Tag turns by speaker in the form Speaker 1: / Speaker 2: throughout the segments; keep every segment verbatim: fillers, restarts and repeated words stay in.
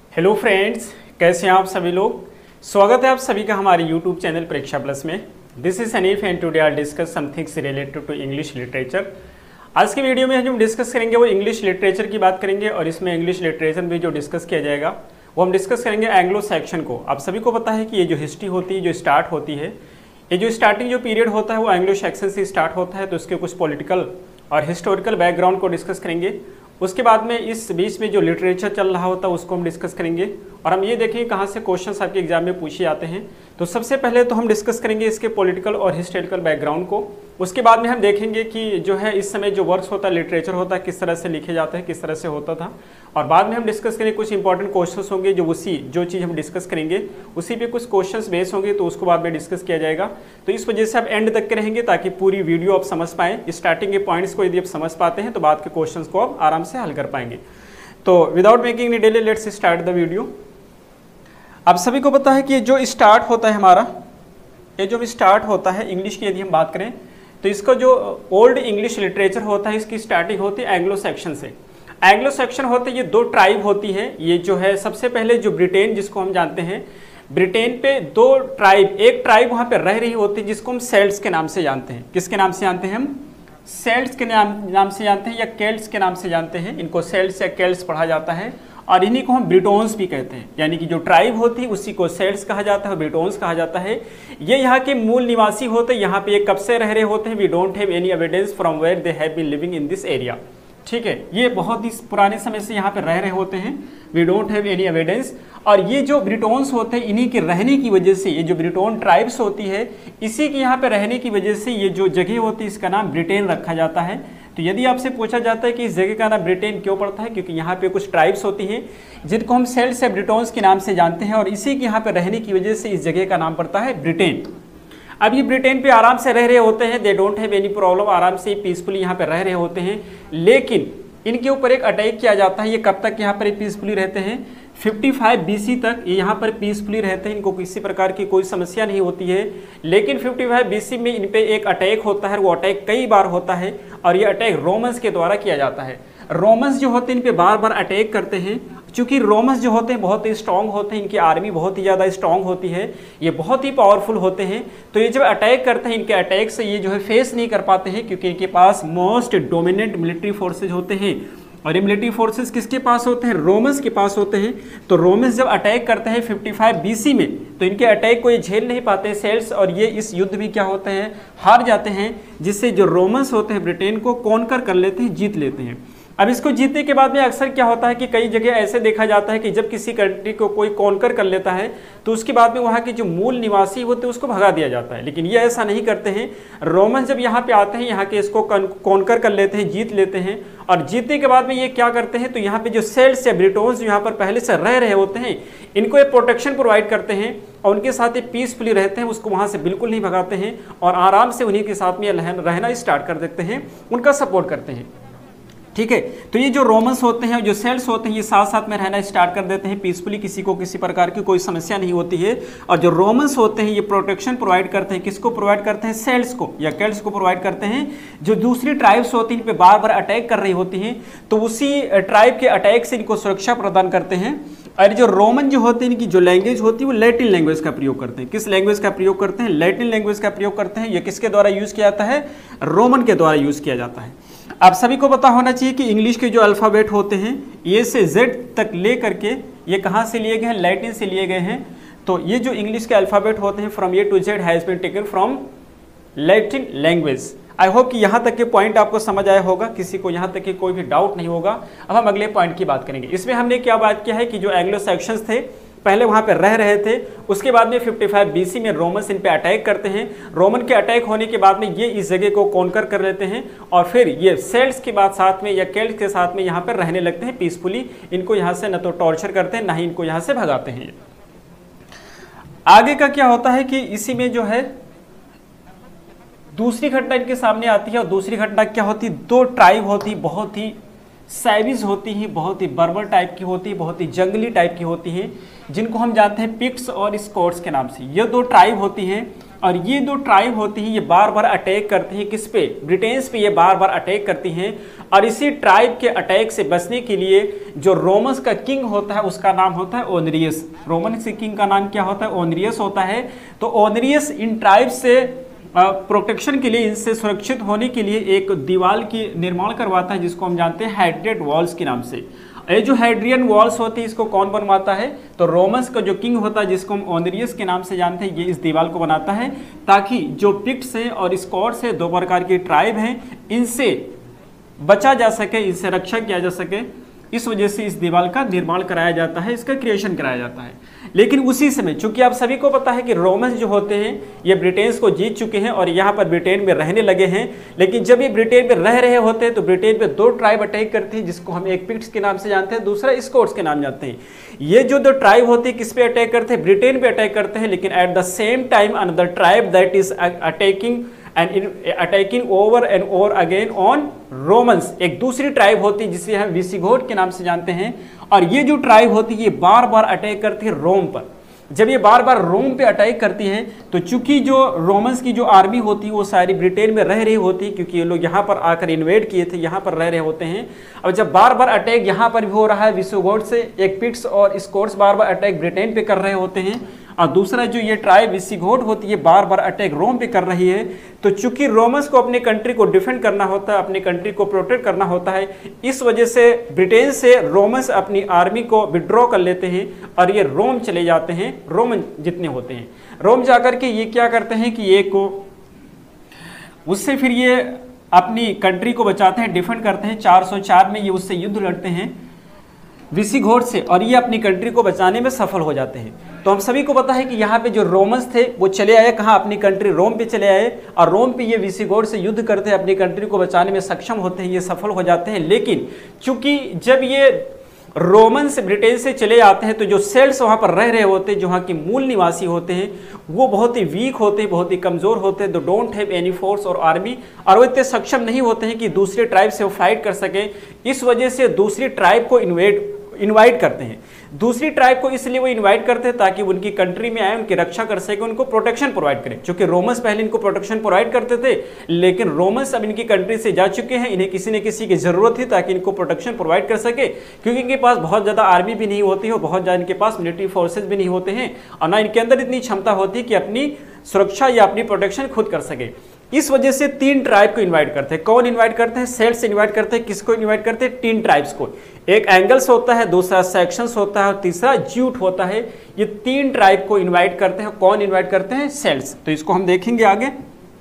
Speaker 1: Hello friends, कैसे हैं आप सभी लोग। स्वागत है आप सभी का हमारे यूट्यूब चैनल परीक्षा प्लस में। This is Anif and today I discuss some things related to English literature. आज की वीडियो में हम डिस्कस करेंगे वो इंग्लिश लिटरेचर की बात करेंगे और इसमें इंग्लिश लिटरेचर में जो डिस्कस किया जाएगा वो हम डिस्कस करेंगे एंग्लो सेक्शन को। आप सभी को पता है कि ये जो हिस्ट्री होती है, जो स्टार्ट होती है, ये जो स्टार्टिंग जो पीरियड होता है वो एंग्लो सेक्शन से स्टार्ट होता है। तो इसके कुछ पॉलिटिकल और हिस्टोरिकल बैकग्राउंड को डिस्कस करेंगे। उसके बाद में इस बीच में जो लिटरेचर चल रहा होता है उसको हम डिस्कस करेंगे और हम ये देखेंगे कहाँ से क्वेश्चंस आपके एग्जाम में पूछे जाते हैं। तो सबसे पहले तो हम डिस्कस करेंगे इसके पॉलिटिकल और हिस्टोरिकल बैकग्राउंड को। उसके बाद में हम देखेंगे कि जो है इस समय जो वर्क्स होता है, लिटरेचर होता है, किस तरह से लिखे जाते हैं, किस तरह से होता था। और बाद में हम डिस्कस करेंगे कुछ इंपॉर्टेंट क्वेश्चंस होंगे जो उसी जो चीज़ हम डिस्कस करेंगे उसी पे कुछ क्वेश्चंस बेस होंगे, तो उसको बाद में डिस्कस किया जाएगा। तो इस वजह से आप एंड तक के रहेंगे ताकि पूरी वीडियो आप समझ पाएँ। स्टार्टिंग के पॉइंट्स को यदि आप समझ पाते हैं तो बाद के क्वेश्चंस को आप आराम से हल कर पाएंगे। तो without making any delay let's start the video. आप सभी को पता है कि जो स्टार्ट होता है हमारा, ये जो स्टार्ट होता है इंग्लिश की यदि हम बात करें तो इसका जो ओल्ड इंग्लिश लिटरेचर होता है इसकी स्टार्टिंग होती है एंग्लो सेक्शन से। एंग्लो सेक्शन होते ये दो ट्राइब होती है। ये जो है सबसे पहले जो ब्रिटेन जिसको हम जानते हैं, ब्रिटेन पे दो ट्राइब, एक ट्राइब वहाँ पे रह रही होती है जिसको हम सेल्ट्स के नाम से जानते हैं। किसके नाम से जानते हैं हम? सेल्ट्स के नाम नाम से जानते हैं या केल्ट्स के नाम से जानते हैं। इनको सेल्ट्स या केल्ट्स पढ़ा जाता है और इन्हीं को हम ब्रिटोन्स भी कहते हैं। यानी कि जो ट्राइब होती है उसी को सेल्ट्स कहा जाता है और ब्रिटोन्स कहा जाता है। ये यहाँ के मूल निवासी होते हैं, यहाँ पे ये कब से रह रहे होते हैं। We don't have any evidence from where they have been living in this area. ठीक है, ये बहुत ही पुराने समय से यहाँ पे रह रहे होते हैं। We don't have any evidence. और ये जो ब्रिटोन्स होते हैं इन्हीं के रहने की वजह से, ये जो ब्रिटोन ट्राइब्स होती है इसी के यहाँ पे रहने की वजह से ये जो जगह होती है इसका नाम ब्रिटेन रखा जाता है। तो यदि आपसे पूछा जाता है कि इस जगह का नाम ब्रिटेन क्यों पड़ता है, क्योंकि यहाँ पे कुछ ट्राइब्स होती हैं जिनको हम सेल्ट्स या ब्रिटोन्स के नाम से जानते हैं और इसी के यहाँ पे रहने की वजह से इस जगह का नाम पड़ता है ब्रिटेन। अब ये ब्रिटेन पे आराम से रह रहे होते हैं, they don't have any problem, आराम से पीसफुली यहाँ पे रह रहे होते हैं। लेकिन इनके ऊपर एक अटैक किया जाता है। ये कब तक यहाँ पर पीसफुली रहते हैं? पचपन बीसी तक ये यहाँ पर पीसफुली रहते हैं, इनको किसी प्रकार की कोई समस्या नहीं होती है। लेकिन पचपन बीसी में इन पे एक अटैक होता है, वो अटैक कई बार होता है और ये अटैक रोमन्स के द्वारा किया जाता है। रोमन्स जो होते हैं इन पे बार बार अटैक करते हैं। चूँकि रोमन्स जो होते हैं बहुत ही स्ट्रॉन्ग होते हैं, इनकी आर्मी बहुत ही ज़्यादा स्ट्रॉन्ग होती है, ये बहुत ही पावरफुल होते हैं। तो ये जब अटैक करते हैं, इनके अटैक से ये जो है फेस नहीं कर पाते हैं क्योंकि इनके पास मोस्ट डोमिनेंट मिलिट्री फोर्सेज होते हैं। और ये मिलिट्री फोर्सेस किसके पास होते हैं? रोमन्स के पास होते हैं। तो रोमन्स जब अटैक करते हैं पचपन बीसी में तो इनके अटैक को ये झेल नहीं पाते सेल्ट्स और ये इस युद्ध में क्या होते हैं? हार जाते हैं, जिससे जो रोमन्स होते हैं ब्रिटेन को कॉन्कर कर लेते हैं, जीत लेते हैं। अब इसको जीतने के बाद में अक्सर क्या होता है कि कई जगह ऐसे देखा जाता है कि जब किसी कंट्री को कोई कॉन्कर कर लेता है तो उसके बाद में वहाँ के जो मूल निवासी होते हैं उसको भगा दिया जाता है। लेकिन ये ऐसा नहीं करते हैं। रोमन जब यहाँ पे आते हैं, यहाँ के इसको कॉन्कर कर लेते हैं, जीत लेते हैं और जीतने के बाद में ये क्या करते हैं, तो यहाँ पे जो सेल्ट्स या ब्रिटोन्स यहाँ पर पहले से रह रहे होते हैं इनको ये प्रोटेक्शन प्रोवाइड करते हैं और उनके साथ ये पीसफुली रहते हैं, उसको वहाँ से बिल्कुल नहीं भगाते हैं और आराम से उन्हीं के साथ में रहना स्टार्ट कर देते हैं, उनका सपोर्ट करते हैं। ठीक है, तो ये जो रोमन्स होते हैं, जो सेल्ट्स होते हैं, ये साथ साथ में रहना स्टार्ट कर देते हैं पीसफुली, किसी को किसी प्रकार की कोई समस्या नहीं होती है। और जो रोमन्स होते हैं ये प्रोटेक्शन प्रोवाइड करते हैं, किसको प्रोवाइड करते हैं? सेल्ट्स को या केल्ट्स को प्रोवाइड करते हैं। जो दूसरी ट्राइब्स होती हैं इन पे बार बार अटैक कर रही होती हैं तो उसी ट्राइब के अटैक से इनको सुरक्षा प्रदान करते हैं। और जो रोमन जो होते हैं इनकी जो लैंग्वेज होती है वो लैटिन लैंग्वेज का प्रयोग करते हैं। किस लैंग्वेज का प्रयोग करते हैं? लैटिन लैंग्वेज का प्रयोग करते हैं। ये किसके द्वारा यूज किया जाता है? रोमन के द्वारा यूज किया जाता है। आप सभी को पता होना चाहिए कि इंग्लिश के जो अल्फ़ाबेट होते हैं ए से जेड तक ले करके ये कहाँ से लिए गए हैं? लैटिन से लिए गए हैं। तो ये जो इंग्लिश के अल्फ़ाबेट होते हैं from A to Z has been taken from Latin language. I hope कि यहाँ तक के पॉइंट आपको समझ आया होगा, किसी को यहाँ तक के कोई भी डाउट नहीं होगा। अब हम अगले पॉइंट की बात करेंगे। इसमें हमने क्या बात किया है कि जो एंग्लो सेक्शंस थे पहले वहाँ पे रह रहे थे, उसके बाद में पचपन बीसी में रोमन्स इन पे अटैक करते हैं। रोमन के अटैक होने के बाद में ये इस जगह को कॉन्कर कर लेते हैं और फिर ये सेल्ट्स के बाद साथ में या केल्ट्स के साथ में यहाँ पर रहने लगते हैं पीसफुली। इनको यहाँ से न तो टॉर्चर करते हैं ना ही इनको यहाँ से भगाते हैं। आगे का क्या होता है कि इसी में जो है दूसरी घटना इनके सामने आती है और दूसरी घटना क्या होती है? दो ट्राइब होती, बहुत ही सैविज होती हैं, बहुत ही बर्बर टाइप की होती है, बहुत ही जंगली टाइप की होती हैं, जिनको हम जानते हैं पिक्स और स्कॉट्स के नाम से। ये दो ट्राइब होती हैं और ये दो ट्राइब होती हैं ये बार बार अटैक करती हैं किस पे, ब्रिटेन्स पे ये बार बार अटैक करती हैं। और इसी ट्राइब के अटैक से बचने के लिए जो रोमन्स का किंग होता है उसका नाम होता है ओनरियस। रोमन के किंग का नाम क्या होता है, ओनरियस होता है। तो ओनरियस इन ट्राइब से प्रोटेक्शन के लिए, इनसे सुरक्षित होने के लिए एक दीवार की निर्माण करवाता है जिसको हम जानते हैं हाइड्रेट वॉल्स के नाम से। ये जो हाइड्रियन वॉल्स होती है इसको कौन बनवाता है, तो रोमन्स का जो किंग होता है जिसको हम ओनरियस के नाम से जानते हैं, ये इस दीवार को बनाता है ताकि जो पिक्ट्स हैं और स्कॉट्स हैं, दो प्रकार की ट्राइब हैं, इनसे बचा जा सके, इनसे रक्षा किया जा सके। इस वजह से इस दीवार का निर्माण कराया जाता है, इसका क्रिएशन कराया जाता है। लेकिन उसी समय चूंकि आप सभी को पता है कि रोमन्स जो होते हैं ये ब्रिटेन को जीत चुके हैं और यहाँ पर ब्रिटेन में रहने लगे हैं। लेकिन जब ये ब्रिटेन में रह रहे होते हैं तो ब्रिटेन पे दो ट्राइब अटैक करती है जिसको हम एक पिक्ट्स के नाम से जानते हैं, दूसरा स्कॉट्स के नाम जानते हैं। ये जो दो ट्राइब होती है किस पे अटैक करते हैं, ब्रिटेन पे अटैक करते हैं। लेकिन at the same time another tribe that is attacking and attacking over and over again on Romans, एक दूसरी ट्राइब होती है जिसे हम विसिगोथ के नाम से जानते हैं। और ये जो ट्राइब होती है ये बार बार अटैक करती है रोम पर। जब ये बार बार रोम पे अटैक करती है तो चूंकि जो रोमन्स की जो आर्मी होती है वो सारी ब्रिटेन में रह रही होती है, क्योंकि ये लोग यहाँ पर आकर इन्वेड किए थे, यहाँ पर रह रहे होते हैं। अब जब बार बार अटैक यहाँ पर भी हो रहा है विसिगोथ से, एक पिक्ट्स और स्कॉट्स बार बार अटैक ब्रिटेन पे कर रहे होते हैं, और दूसरा जो ये ट्राइब विसिगोथ होती है बार बार अटैक रोम पे कर रही है। तो चूंकि रोमन्स को अपने कंट्री को डिफेंड करना होता है, अपनी कंट्री को प्रोटेक्ट करना होता है, इस वजह से ब्रिटेन से रोमन्स अपनी आर्मी को विड्रॉ कर लेते हैं और ये रोम चले जाते हैं। रोमन जितने होते हैं रोम जाकर के ये क्या करते हैं कि ये को उससे फिर ये अपनी कंट्री को बचाते हैं, डिफेंड करते हैं। चार सौ चार में ये उससे युद्ध लड़ते हैं विसिगोथ से और ये अपनी कंट्री को बचाने में सफल हो जाते हैं। तो हम सभी को पता है कि यहाँ पे जो रोमन्स थे वो चले आए कहाँ, अपनी कंट्री रोम पे चले आए और रोम पे ये विसिगोथ से युद्ध करते हैं, अपनी कंट्री को बचाने में सक्षम होते हैं, ये सफल हो जाते हैं। लेकिन चूंकि जब ये रोमन्स ब्रिटेन से चले आते हैं तो जो सेल्स वहाँ पर रह रहे होते हैं, जो वहाँ के मूल निवासी होते हैं, वो बहुत ही वीक होते हैं, बहुत ही कमज़ोर होते हैं, दो डोंट हैव एनी फोर्स और आर्मी, और वो इतने सक्षम नहीं होते हैं कि दूसरे ट्राइब से वो फाइट कर सके। इस वजह से दूसरी ट्राइब को इन्वेट इनवाइट करते हैं। दूसरी ट्राइब को इसलिए वो इनवाइट करते हैं ताकि उनकी कंट्री में आए, उनकी रक्षा कर सके, उनको प्रोटेक्शन प्रोवाइड करें। क्योंकि रोमन्स पहले इनको प्रोटेक्शन प्रोवाइड करते थे, लेकिन रोमन्स अब इनकी कंट्री से जा चुके हैं, इन्हें किसी न किसी की जरूरत थी ताकि इनको प्रोटेक्शन प्रोवाइड कर सके, क्योंकि इनके पास बहुत ज़्यादा आर्मी भी नहीं होती है और बहुत ज़्यादा इनके पास मिलिट्री फोर्सेज भी नहीं होते हैं, और ना इनके अंदर इतनी क्षमता होती है कि अपनी सुरक्षा या अपनी प्रोटेक्शन खुद कर सके। इस वजह से तीन ट्राइब को इनवाइट करते हैं। कौन इनवाइट करते हैं? सेल्ट्स इनवाइट करते हैं। किसको इनवाइट करते हैं? तीन ट्राइब्स को। एक एंगल्स होता है, दूसरा सेक्शंस होता है और तीसरा ज्यूट होता है। ये तीन ट्राइब को इनवाइट करते हैं। कौन इनवाइट करते हैं? सेल्ट्स। तो इसको हम देखेंगे आगे।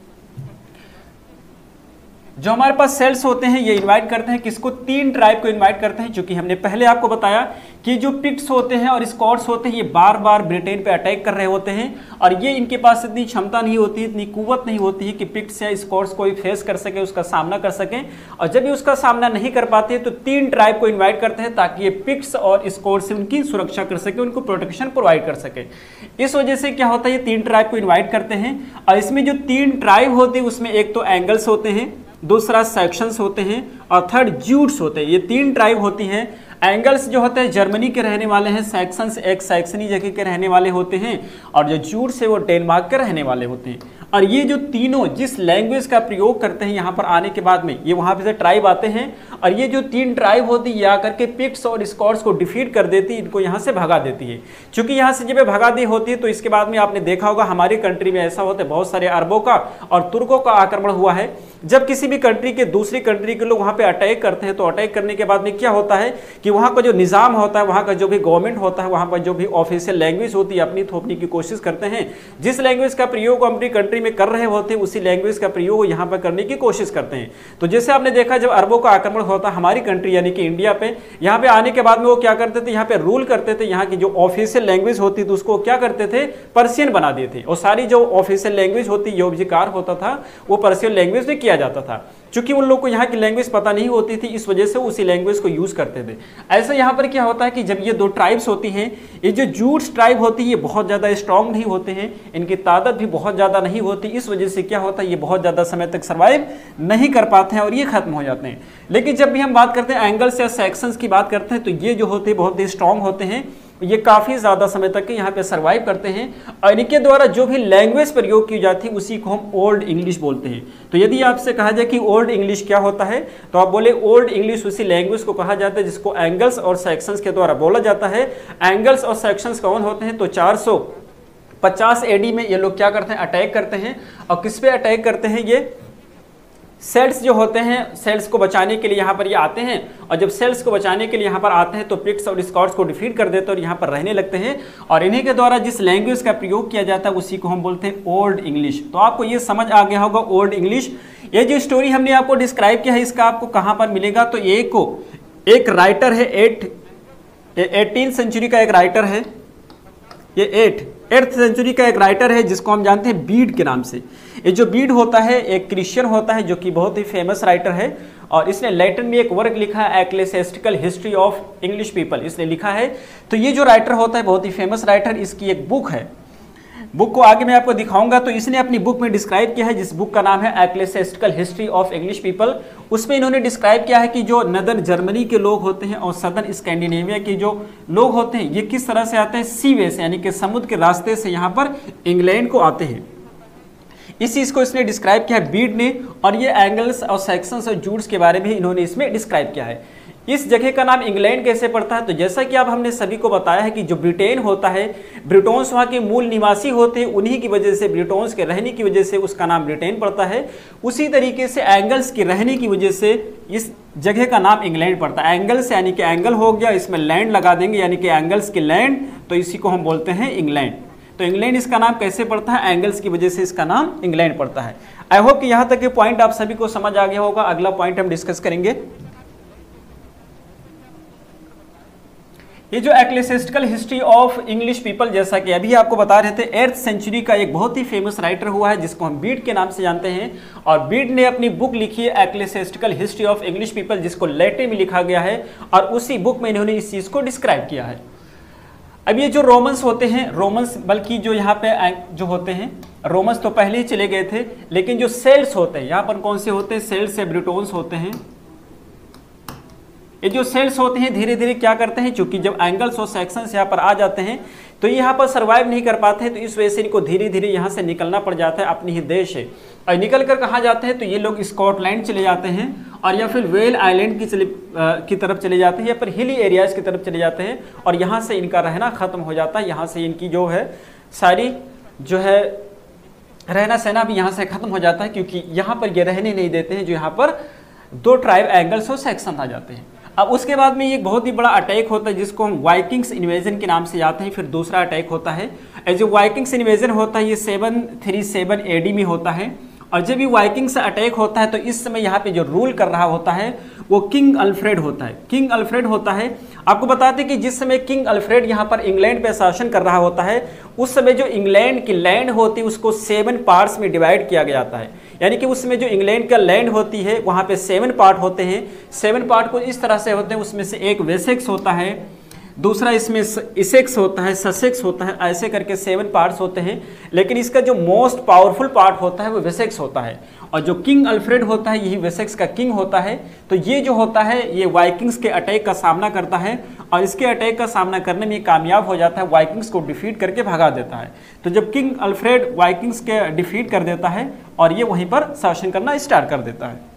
Speaker 1: जो हमारे पास सेल्स होते हैं ये इनवाइट करते हैं किसको? तीन ट्राइब को इनवाइट करते हैं। क्योंकि हमने पहले आपको बताया कि जो पिक्ट्स होते हैं और स्कॉट्स होते हैं ये बार बार ब्रिटेन पे अटैक कर रहे होते हैं और ये इनके पास इतनी क्षमता नहीं होती, इतनी कुव्वत नहीं होती है कि पिक्ट्स या स्कॉट्स को फेस कर सके, उसका सामना कर सकें। और जब ये उसका सामना नहीं कर पाते हैं तो तीन ट्राइब को इन्वाइट करते हैं ताकि ये पिक्ट्स और स्कॉट्स से उनकी सुरक्षा कर सके, उनको प्रोटेक्शन प्रोवाइड कर सके। इस वजह से क्या होता है, ये तीन ट्राइब को इन्वाइट करते हैं। और इसमें जो तीन ट्राइब होती है उसमें एक तो एंगल्स होते हैं, दूसरा सेक्शंस होते हैं और थर्ड ज्यूट्स होते हैं। ये तीन ट्राइब होती हैं। एंगल्स जो होते हैं जर्मनी के रहने वाले हैं, सेक्शंस एक सैक्सनी जगह के रहने वाले होते हैं और जो ज्यूट्स है वो डेनमार्क के रहने वाले होते हैं। और ये जो तीनों जिस लैंग्वेज का प्रयोग करते हैं यहाँ पर आने के बाद में, ये वहाँ पे से ट्राइब आते हैं और ये जो तीन ट्राइब होती है ये आकर के पिक्ट्स और स्कॉट्स को डिफीट कर देती है, इनको यहाँ से भगा देती है। चूंकि यहाँ से जब भगा दी होती है तो इसके बाद में आपने देखा होगा हमारी कंट्री में ऐसा होता है, बहुत सारे अरबों का और तुर्कों का आक्रमण हुआ है। जब किसी भी कंट्री के दूसरी कंट्री के लोग वहाँ पे अटैक करते हैं तो अटैक करने के बाद में क्या होता है कि वहाँ का जो निज़ाम होता है, वहाँ का जो भी गवर्नमेंट होता है, वहाँ पर जो भी ऑफिशियल लैंग्वेज होती है अपनी थोपने की कोशिश करते हैं। जिस लैंग्वेज का प्रयोग अपनी कंट्री में कर रहे होते हैं उसी लैंग्वेज का प्रयोग यहाँ पर करने की कोशिश करते हैं। तो जैसे आपने देखा जब अरबों का आक्रमण होता हमारी कंट्री यानी कि इंडिया पे, यहाँ पे आने के बाद में वो क्या करते थे, यहाँ पे रूल करते थे, यहाँ की जो ऑफिशियल लैंग्वेज होती थी उसको क्या करते थे, पर्शियन बना देते थे। और सारी जो ऑफिशियल लैंग्वेज होती, जो भी कार्य होता था वो पर्शियन लैंग्वेज में किया जाता था। चूंकि उन लोग को यहाँ की लैंग्वेज पता नहीं होती थी, इस वजह से उसी लैंग्वेज को यूज करते थे। ऐसे यहाँ पर क्या होता है कि जब ये दो ट्राइब्स होती हैं, ये जो जूट्स ट्राइब होती है ये बहुत ज़्यादा स्ट्रांग नहीं होते हैं, इनकी ताकत भी बहुत ज़्यादा नहीं होती। इस वजह से क्या होता है, ये बहुत ज़्यादा समय तक सर्वाइव नहीं कर पाते हैं और ये खत्म हो जाते हैं। लेकिन जब भी हम बात करते हैं एंगल्स या सेक्शंस की बात करते हैं तो ये जो होते हैं बहुत ही स्ट्रांग होते हैं। ये काफ़ी ज़्यादा समय तक यहाँ पे सर्वाइव करते हैं और इनके द्वारा जो भी लैंग्वेज प्रयोग की जाती है उसी को हम ओल्ड इंग्लिश बोलते हैं। तो यदि आपसे कहा जाए कि ओल्ड इंग्लिश क्या होता है तो आप बोले ओल्ड इंग्लिश उसी लैंग्वेज को कहा जाता है जिसको एंगल्स और सेक्शंस के द्वारा बोला जाता है। एंगल्स और सेक्शंस कौन होते हैं? तो चार सौ पचास एडी में ये लोग क्या करते हैं? अटैक करते हैं। और किस पे अटैक करते हैं? ये सेल्स जो होते हैं, सेल्स को बचाने के लिए यहाँ पर ये आते हैं और जब सेल्स को बचाने के लिए यहाँ पर आते हैं तो पिक्स और स्कॉट्स को डिफीट कर देते हैं और यहाँ पर रहने लगते हैं और इन्हीं के द्वारा जिस लैंग्वेज का प्रयोग किया जाता है उसी को हम बोलते हैं ओल्ड इंग्लिश। तो आपको ये समझ आ गया होगा ओल्ड इंग्लिश। ये जो स्टोरी हमने आपको डिस्क्राइब किया है इसका आपको कहाँ पर मिलेगा? तो ये को एक राइटर है, एट एटीन सेंचुरी का एक राइटर है, ये एट एट्थ सेंचुरी का एक राइटर है जिसको हम जानते हैं बीड के नाम से। ये जो बीड होता है एक क्रिश्चियन होता है जो कि बहुत ही फेमस राइटर है और इसने लैटिन में एक वर्क लिखा है ecclesiastical history of English people, इसने लिखा है। तो ये जो राइटर होता है बहुत ही फेमस राइटर, इसकी एक बुक है, बुक को आगे मैं आपको दिखाऊंगा। तो इसने अपनी बुक में डिस्क्राइब किया है जिस बुक का नाम है ecclesiastical history of English people. उसमें इन्होंने डिस्क्राइब किया है कि जो नदर्न जर्मनी के लोग होते हैं और सदर्न स्कैंडिनेविया के जो लोग होते हैं ये किस तरह से आते हैं? सी वे से, यानी कि समुद्र के रास्ते से यहाँ पर इंग्लैंड को आते हैं। इस चीज़ को इसने डिस्क्राइब किया है बीड ने और ये एंगल्स और सेक्शंस और जूट्स के बारे में इन्होंने इसमें डिस्क्राइब किया है। इस जगह का नाम इंग्लैंड कैसे पड़ता है? तो जैसा कि अब हमने सभी को बताया है कि जो ब्रिटेन होता है, ब्रिटोन्स वहाँ के मूल निवासी होते हैं, उन्हीं की वजह से, ब्रिटोन्स के रहने की वजह से उसका नाम ब्रिटेन पड़ता है। उसी तरीके से एंगल्स के रहने की वजह से इस जगह का नाम इंग्लैंड पड़ता है। एंगल्स यानी कि एंगल हो गया, इसमें लैंड लगा देंगे यानी कि एंगल्स की लैंड, तो इसी को हम बोलते हैं इंग्लैंड। तो इंग्लैंड इसका नाम कैसे पड़ता है? एंगल्स की वजह से इसका नाम इंग्लैंड पड़ता है। आई होप कि यहाँ तक के पॉइंट आप सभी को समझ आ गया होगा। अगला पॉइंट हम डिस्कस करेंगे। ये जो ecclesiastical history of English people, जैसा कि अभी आपको बता रहे थे, एट्थ सेंचुरी का एक बहुत ही फेमस राइटर हुआ है जिसको हम बीड के नाम से जानते हैं और बीड ने अपनी बुक लिखी है ecclesiastical history of English people जिसको लैटिन में लिखा गया है और उसी बुक में इन्होंने इस चीज़ को डिस्क्राइब किया है। अब ये जो रोमन्स होते हैं, रोमन्स बल्कि जो यहाँ पे जो होते हैं, रोमन्स तो पहले ही चले गए थे, लेकिन जो सेल्स होते हैं यहाँ पर कौन से होते हैं? सेल्स या ब्रिटोन्स होते हैं। ये जो सेल्स होते हैं धीरे धीरे क्या करते हैं, क्योंकि जब एंगल्स और सेक्शंस यहाँ पर आ जाते हैं तो यहाँ पर सर्वाइव नहीं कर पाते हैं, तो इस वजह से इनको धीरे धीरे यहाँ से निकलना पड़ जाता है अपनी ही देश है। और निकल कर कहाँ जाते हैं? तो ये लोग स्कॉटलैंड चले जाते हैं और या फिर वेल आइलैंड की चले आ, की तरफ चले जाते हैं या फिर हिली एरियाज की तरफ चले जाते हैं और यहाँ से इनका रहना खत्म हो जाता है। यहाँ से इनकी जो है सारी जो है रहना सहना भी यहाँ से खत्म हो जाता है, क्योंकि यहाँ पर ये रहने नहीं देते हैं जो यहाँ पर दो ट्राइब एंगल्स और सेक्शन आ जाते हैं। अब उसके बाद में एक बहुत ही बड़ा अटैक होता है जिसको हम वाइकिंग्स इन्वेजन के नाम से जाते हैं। फिर दूसरा अटैक होता है, जो वाइकिंग्स इन्वेजन होता है ये सेवन थ्री सेवन एडी में होता है और जब भी वाइकिंग्स अटैक होता है तो इस समय यहाँ पे जो रूल कर रहा होता है वो किंग अल्फ्रेड होता है। किंग अल्फ्रेड होता है, आपको बताते हैं कि जिस समय किंग अल्फ्रेड यहाँ पर इंग्लैंड पे शासन कर रहा होता है उस समय जो इंग्लैंड की लैंड होती है उसको सेवन पार्ट्स में डिवाइड किया गया जाता है। यानी कि उस समय जो इंग्लैंड का लैंड होती है वहाँ पे सेवन पार्ट होते हैं। सेवन पार्ट को इस तरह से होते हैं, उसमें से एक वेसेक्स होता है, दूसरा इसमें इसेक्स होता है, ससेक्स होता है, ऐसे करके सेवन पार्ट्स होते हैं। लेकिन इसका जो मोस्ट पावरफुल पार्ट होता है वो वेसेक्स होता है और जो किंग अल्फ्रेड होता है यही वेसेक्स का किंग होता है। तो ये जो होता है ये वाइकिंग्स के अटैक का सामना करता है और इसके अटैक का सामना करने में कामयाब हो जाता है, वाइकिंग्स को डिफीट करके भगा देता है। तो जब किंग अल्फ्रेड वाइकिंग्स के डिफीट कर देता है और ये वहीं पर शासन करना स्टार्ट कर देता है।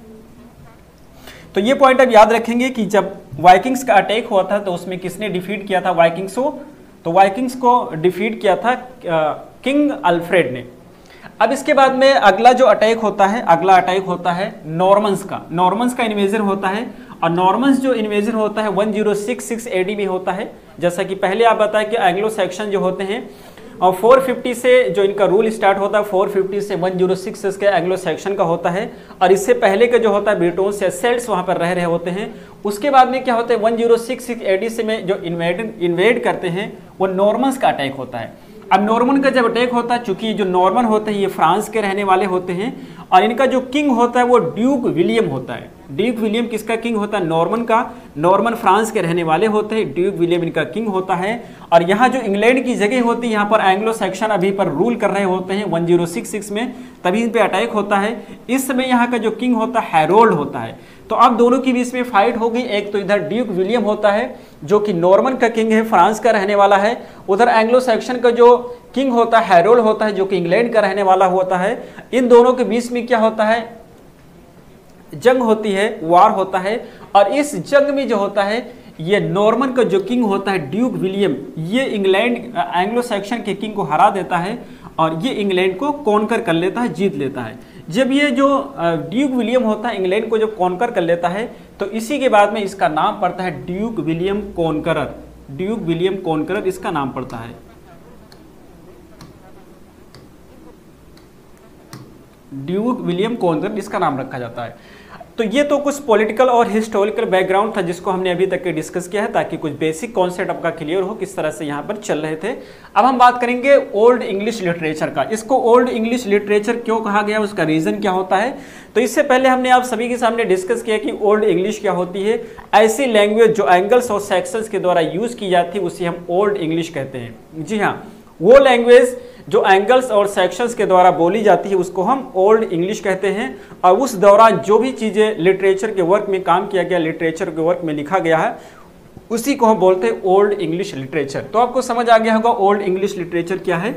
Speaker 1: तो ये पॉइंट अब याद रखेंगे कि जब वाइकिंग्स का अटैक हुआ था तो उसमें किसने डिफीट किया था वाइकिंग्स को? तो वाइकिंग्स को डिफीट किया था किंग अल्फ्रेड ने। अब इसके बाद में अगला जो अटैक होता है, अगला अटैक होता है नॉर्मन्स का। नॉर्मन्स का इन्वेजन होता है और नॉर्मन्स जो इन्वेजन होता है one zero six six AD में होता है। जैसा कि पहले आप बताएं कि एंग्लो सेक्शन जो होते हैं और फोर फिफ्टी से जो इनका रूल स्टार्ट होता है, फोर फिफ्टी से वन ज़ीरो सिक्स सिक्स के एंग्लो सेक्शन का होता है और इससे पहले का जो होता है ब्रिटोन्स या सेल्ट्स वहाँ पर रह रहे होते हैं। उसके बाद में क्या होता है one zero six six AD से में जो इन्वेड इन्वेड करते हैं वो नॉर्मन्स का अटैक होता है। अब नॉर्मन का जब अटैक होता है, चूंकि जो नॉर्मन होते हैं ये फ्रांस के रहने वाले होते हैं और इनका जो किंग होता है वो ड्यूक विलियम होता है। ड्यूक विलियम किसका किंग होता है? नॉर्मन का। नॉर्मन फ्रांस के रहने वाले होते हैं, ड्यूक विलियम इनका किंग होता है। और यहाँ जो इंग्लैंड की जगह होती है, यहाँ पर एंग्लो सेक्शन अभी पर रूल कर रहे होते हैं वन ज़ीरो सिक्स सिक्स में, तभी इन पे अटैक होता है। इस समय यहाँ का जो किंग होता है हैरोल्ड होता है। तो अब दोनों के बीच में फाइट हो गई। एक तो इधर ड्यूक विलियम होता है जो कि नॉर्मन का किंग है, फ्रांस का रहने वाला है। उधर एंग्लो सेक्शन का जो किंग होता है हैरोल्ड होता है जो कि इंग्लैंड का रहने वाला होता है। इन दोनों के बीच में क्या होता है? जंग होती है, वार होता है। और इस जंग में जो होता है, ये नॉर्मन का जो किंग होता है ड्यूक विलियम, ये इंग्लैंड एंग्लो सेक्शन के किंग को हरा देता है और ये इंग्लैंड को कॉन्कर कर लेता है, जीत लेता है। जब ये जो ड्यूक विलियम होता है इंग्लैंड को जब कॉन्कर कर लेता है, तो इसी के बाद में इसका नाम पड़ता है duke William conqueror. Duke William conqueror इसका नाम पड़ता है। ड्यूक विलियम कॉन्करर इसका नाम रखा जाता है। तो ये तो कुछ पॉलिटिकल और हिस्टोरिकल बैकग्राउंड था जिसको हमने अभी तक के डिस्कस किया है, ताकि कुछ बेसिक कॉन्सेप्ट आपका क्लियर हो किस तरह से यहाँ पर चल रहे थे। अब हम बात करेंगे ओल्ड इंग्लिश लिटरेचर का। इसको ओल्ड इंग्लिश लिटरेचर क्यों कहा गया, उसका रीजन क्या होता है? तो इससे पहले हमने आप सभी के सामने डिस्कस किया कि ओल्ड इंग्लिश क्या होती है। ऐसी लैंग्वेज जो एंगल्स और सेक्शंस के द्वारा यूज की जाती है उसे हम ओल्ड इंग्लिश कहते हैं। जी हाँ, वो लैंग्वेज जो एंगल्स और सेक्शंस के द्वारा बोली जाती है उसको हम ओल्ड इंग्लिश कहते हैं। और उस दौरान जो भी चीज़ें लिटरेचर के वर्क में काम किया गया, लिटरेचर के वर्क में लिखा गया है, उसी को हम बोलते हैं ओल्ड इंग्लिश लिटरेचर। तो आपको समझ आ गया होगा ओल्ड इंग्लिश लिटरेचर क्या है।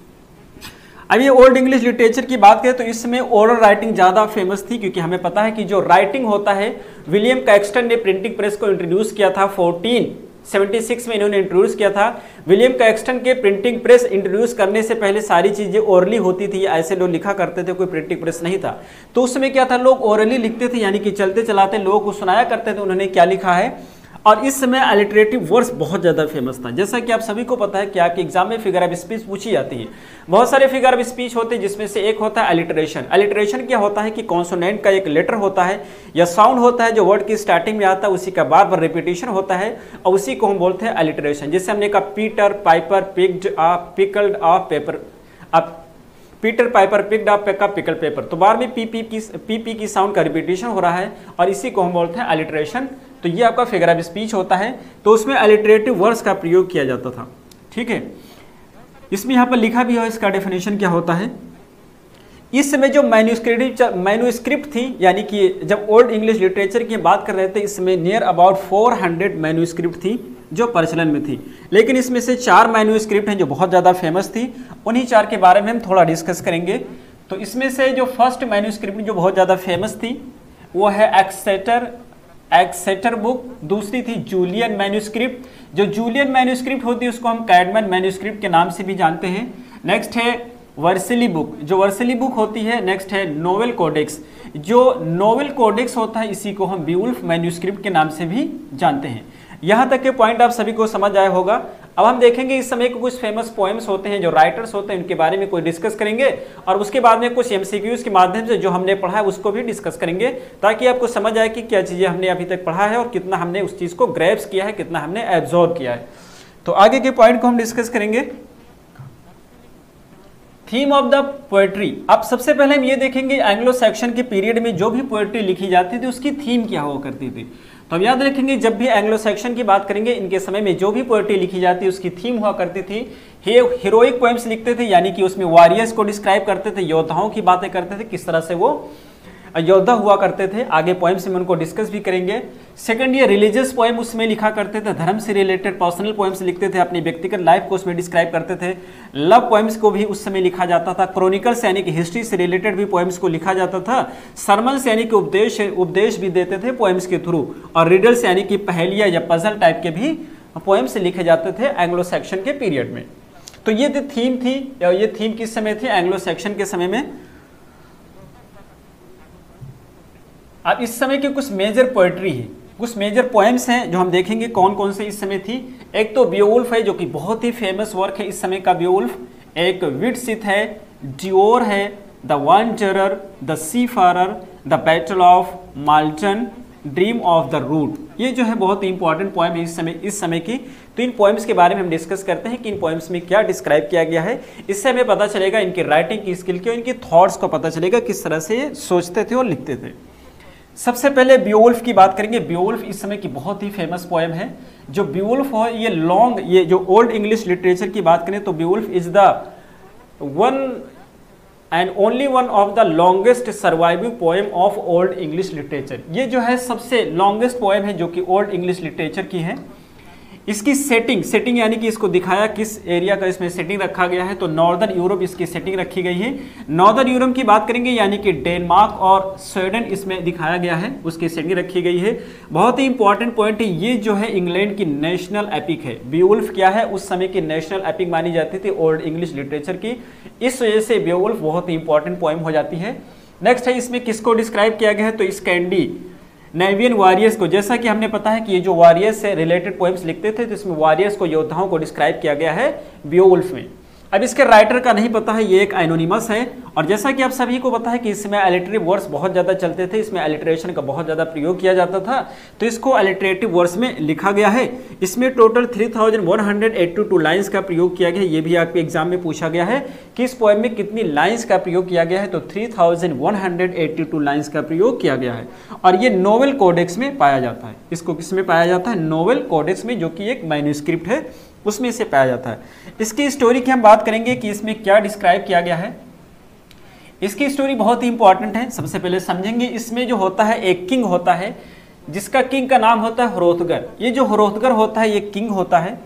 Speaker 1: अब ये ओल्ड इंग्लिश लिटरेचर की बात करें तो इसमें ओरल राइटिंग ज़्यादा फेमस थी, क्योंकि हमें पता है कि जो राइटिंग होता है, विलियम कैक्सटन ने प्रिंटिंग प्रेस को इंट्रोड्यूस किया था फोर्टीन सेवेंटी सिक्स में इन्होंने इंट्रोड्यूस किया था। विलियम कैक्सटन के प्रिंटिंग प्रेस इंट्रोड्यूस करने से पहले सारी चीज़ें ओरली होती थी, ऐसे लोग लिखा करते थे, कोई प्रिंटिंग प्रेस नहीं था। तो उस समय क्या था, लोग ओरली लिखते थे, यानी कि चलते चलाते लोगों को सुनाया करते थे उन्होंने क्या लिखा है। और इस समय अलिटरेटिव वर्ड्स बहुत ज़्यादा फेमस था। जैसा कि आप सभी को पता है कि आपके एग्जाम में फिगर ऑफ स्पीच पूछी जाती है। बहुत सारे फिगर ऑफ स्पीच होते हैं जिसमें से एक होता है अलिटरेशन। अलिटरेशन क्या होता है कि कॉन्सोनेंट का एक लेटर होता है या साउंड होता है जो वर्ड की स्टार्टिंग में आता है, उसी का बार बार रिपीटेशन होता है और उसी को हम बोलते हैं अलिटरेशन। जैसे हमने कहा Peter Piper picked a pickled a pepper, अब पीटर पाइपर पिक्ड अप का पिकल पेपर, तो बार में पी पी की पी पी की साउंड का रिपीटेशन हो रहा है और इसी को हम बोलते हैं अलिटरेशन। तो ये आपका फिगर ऑफ स्पीच होता है। तो उसमें अलिटरेटिव वर्ड्स का प्रयोग किया जाता था। ठीक है, इसमें यहाँ पर लिखा भी है, इसका डेफिनेशन क्या होता है। इस समय जो मैन्यूस्क्रिप्ट मैन्यूस्क्रिप्ट थी, यानी कि जब ओल्ड इंग्लिश लिटरेचर की बात कर रहे थे, इसमें near about four hundred manuscript थी जो प्रचलन में थी। लेकिन इसमें से चार मैन्यूस्क्रिप्ट हैं जो बहुत ज़्यादा फेमस थी, उन्हीं चार के बारे में हम थोड़ा डिस्कस करेंगे। तो इसमें से जो फर्स्ट मैन्यूस्क्रिप्ट जो बहुत ज़्यादा फेमस थी वो है एक्सेटर एक्सेटर बुक। दूसरी थी जूलियन मैन्यूस्क्रिप्ट। जो जूलियन मैन्यूस्क्रिप्ट होती है उसको हम कैडमन मैन्यूस्क्रिप्ट के नाम से भी जानते हैं। नेक्स्ट है वर्सिली बुक, जो वर्सिली बुक होती है। नेक्स्ट है नोवेल कोडेक्स, जो नोवेल कोडेक्स होता है इसी को हम बीवुल्फ मैन्यूस्क्रिप्ट के नाम से भी जानते हैं। यहाँ तक के पॉइंट आप सभी को समझ आया होगा। अब हम देखेंगे इस समय के कुछ फेमस पोएम्स होते हैं, जो राइटर्स होते हैं, उनके बारे में कोई डिस्कस करेंगे और उसके बाद में कुछ एमसीक्यूज के माध्यम से जो हमने पढ़ा है उसको भी डिस्कस करेंगे, ताकि आपको समझ आए कि क्या चीज़ें हमने अभी तक पढ़ा है और कितना हमने उस चीज़ को ग्रैब्स किया है, कितना हमने एब्जॉर्ब किया है। तो आगे के पॉइंट को हम डिस्कस करेंगे। Theme of the poetry. अब सबसे पहले हम ये देखेंगे एंग्लो सेक्शन के पीरियड में जो भी पोएट्री लिखी जाती थी उसकी थीम क्या हुआ करती थी। तो हम याद रखेंगे जब भी एंग्लो सेक्शन की बात करेंगे, इनके समय में जो भी पोएट्री लिखी जाती है उसकी थीम हुआ करती थी। हे हीरोइक पोएम्स लिखते थे, यानी कि उसमें वॉरियर्स को डिस्क्राइब करते थे, योद्धाओं की बातें करते थे, किस तरह से वो योद्धा हुआ करते थे। आगे पोएम्स में उनको डिस्कस भी करेंगे। सेकंड, ये रिलीजियस पोएम उसमें लिखा करते थे, धर्म से रिलेटेड पर्सनल पोएम्स लिखते थे, अपनी व्यक्तिगत लाइफ को उसमें डिस्क्राइब करते थे। लव पोएम्स को भी उस समय लिखा जाता था। क्रॉनिकल्स यानी कि हिस्ट्री से रिलेटेड भी पोएम्स को लिखा जाता था। सरमन्स यानी कि उपदेश उपदेश भी देते थे पोएम्स के थ्रू। और रिडल्स यानी कि पहेलियाँ या पजल टाइप के भी पोएम्स लिखे जाते थे एंग्लो सेक्शन के पीरियड में। तो ये जो थीम थी, ये थीम किस समय थी, एंग्लो सेक्शन के समय में। अब इस समय की कुछ मेजर पोएट्री है, कुछ मेजर पोएम्स हैं जो हम देखेंगे कौन कौन से इस समय थी। एक तो बियोवुल्फ है जो कि बहुत ही फेमस वर्क है इस समय का बियोवुल्फ। एक विटसिथ है, डियोर है, the Wanderer, the Seafarer, the Battle of Maldon, Dream of the Rood. ये जो है बहुत ही इंपॉर्टेंट पोएम है इस समय इस समय की। तो इन पोएम्स के बारे में हम डिस्कस करते हैं कि इन पोएम्स में क्या डिस्क्राइब किया गया है। इससे हमें पता चलेगा इनकी राइटिंग की स्किल की और इनकी थॉट्स को पता चलेगा किस तरह से ये सोचते थे और लिखते थे। सबसे पहले बियोल्फ की बात करेंगे। बियोल्फ इस समय की बहुत ही फेमस पोएम है। जो बियोल्फ है ये लॉन्ग, ये जो ओल्ड इंग्लिश लिटरेचर की बात करें तो Beowulf is the one and only one of the longest surviving poem of Old English literature. ये जो है सबसे लॉन्गेस्ट पोएम है जो कि ओल्ड इंग्लिश लिटरेचर की है। इसकी सेटिंग सेटिंग यानी कि इसको दिखाया किस एरिया का इसमें सेटिंग रखा गया है, तो नॉर्दर्न यूरोप इसकी सेटिंग रखी गई है। नॉर्दर्न यूरोप की बात करेंगे यानी कि डेनमार्क और स्वीडन इसमें दिखाया गया है, उसकी सेटिंग रखी गई है। बहुत ही इंपॉर्टेंट पॉइंट है, ये जो है इंग्लैंड की नेशनल एपिक है। बियोल्फ क्या है, उस समय की नेशनल एपिक मानी जाती थी ओल्ड इंग्लिश लिटरेचर की, इस वजह से बियोल्फ बहुत ही इंपॉर्टेंट पोएम हो जाती है। नेक्स्ट है, इसमें किसको डिस्क्राइब किया गया है, तो स्कैंडी नेवियन वॉरियर्स को। जैसा कि हमने पता है कि ये जो वॉरियर्स से रिलेटेड पोएम्स लिखते थे तो इसमें वॉरियर्स को, योद्धाओं को डिस्क्राइब किया गया है बियोल्फ में। अब इसके राइटर का नहीं पता है, ये एक एनोनिमस है। और जैसा कि आप सभी को पता है कि इसमें अलिटरेटिव वर्ड्स बहुत ज़्यादा चलते थे, इसमें अलिटरेशन का बहुत ज़्यादा प्रयोग किया जाता था, तो इसको अलिटरेटिव वर्ड्स में लिखा गया है। इसमें total three thousand one hundred eighty two lines का प्रयोग किया गया है। ये भी आपके एग्जाम में पूछा गया है कि इस पोएम में कितनी लाइन्स का प्रयोग किया गया है, तो three thousand one hundred eighty two lines का प्रयोग किया गया है। और ये नोवेल कोडेक्स में पाया जाता है। इसको किस में पाया जाता है, नोवेल कोडेक्स में, जो कि एक मैन्युस्क्रिप्ट है, उसमें से पाया जाता है। इसकी स्टोरी की हम बात करेंगे कि इसमें क्या डिस्क्राइब किया गया है। इसकी स्टोरी बहुत ही इंपॉर्टेंट है। सबसे पहले समझेंगे, इसमें जो होता है एक किंग होता है, जिसका किंग का नाम होता है हरोथगर। ये जो हरोथगर होता है ये किंग होता है।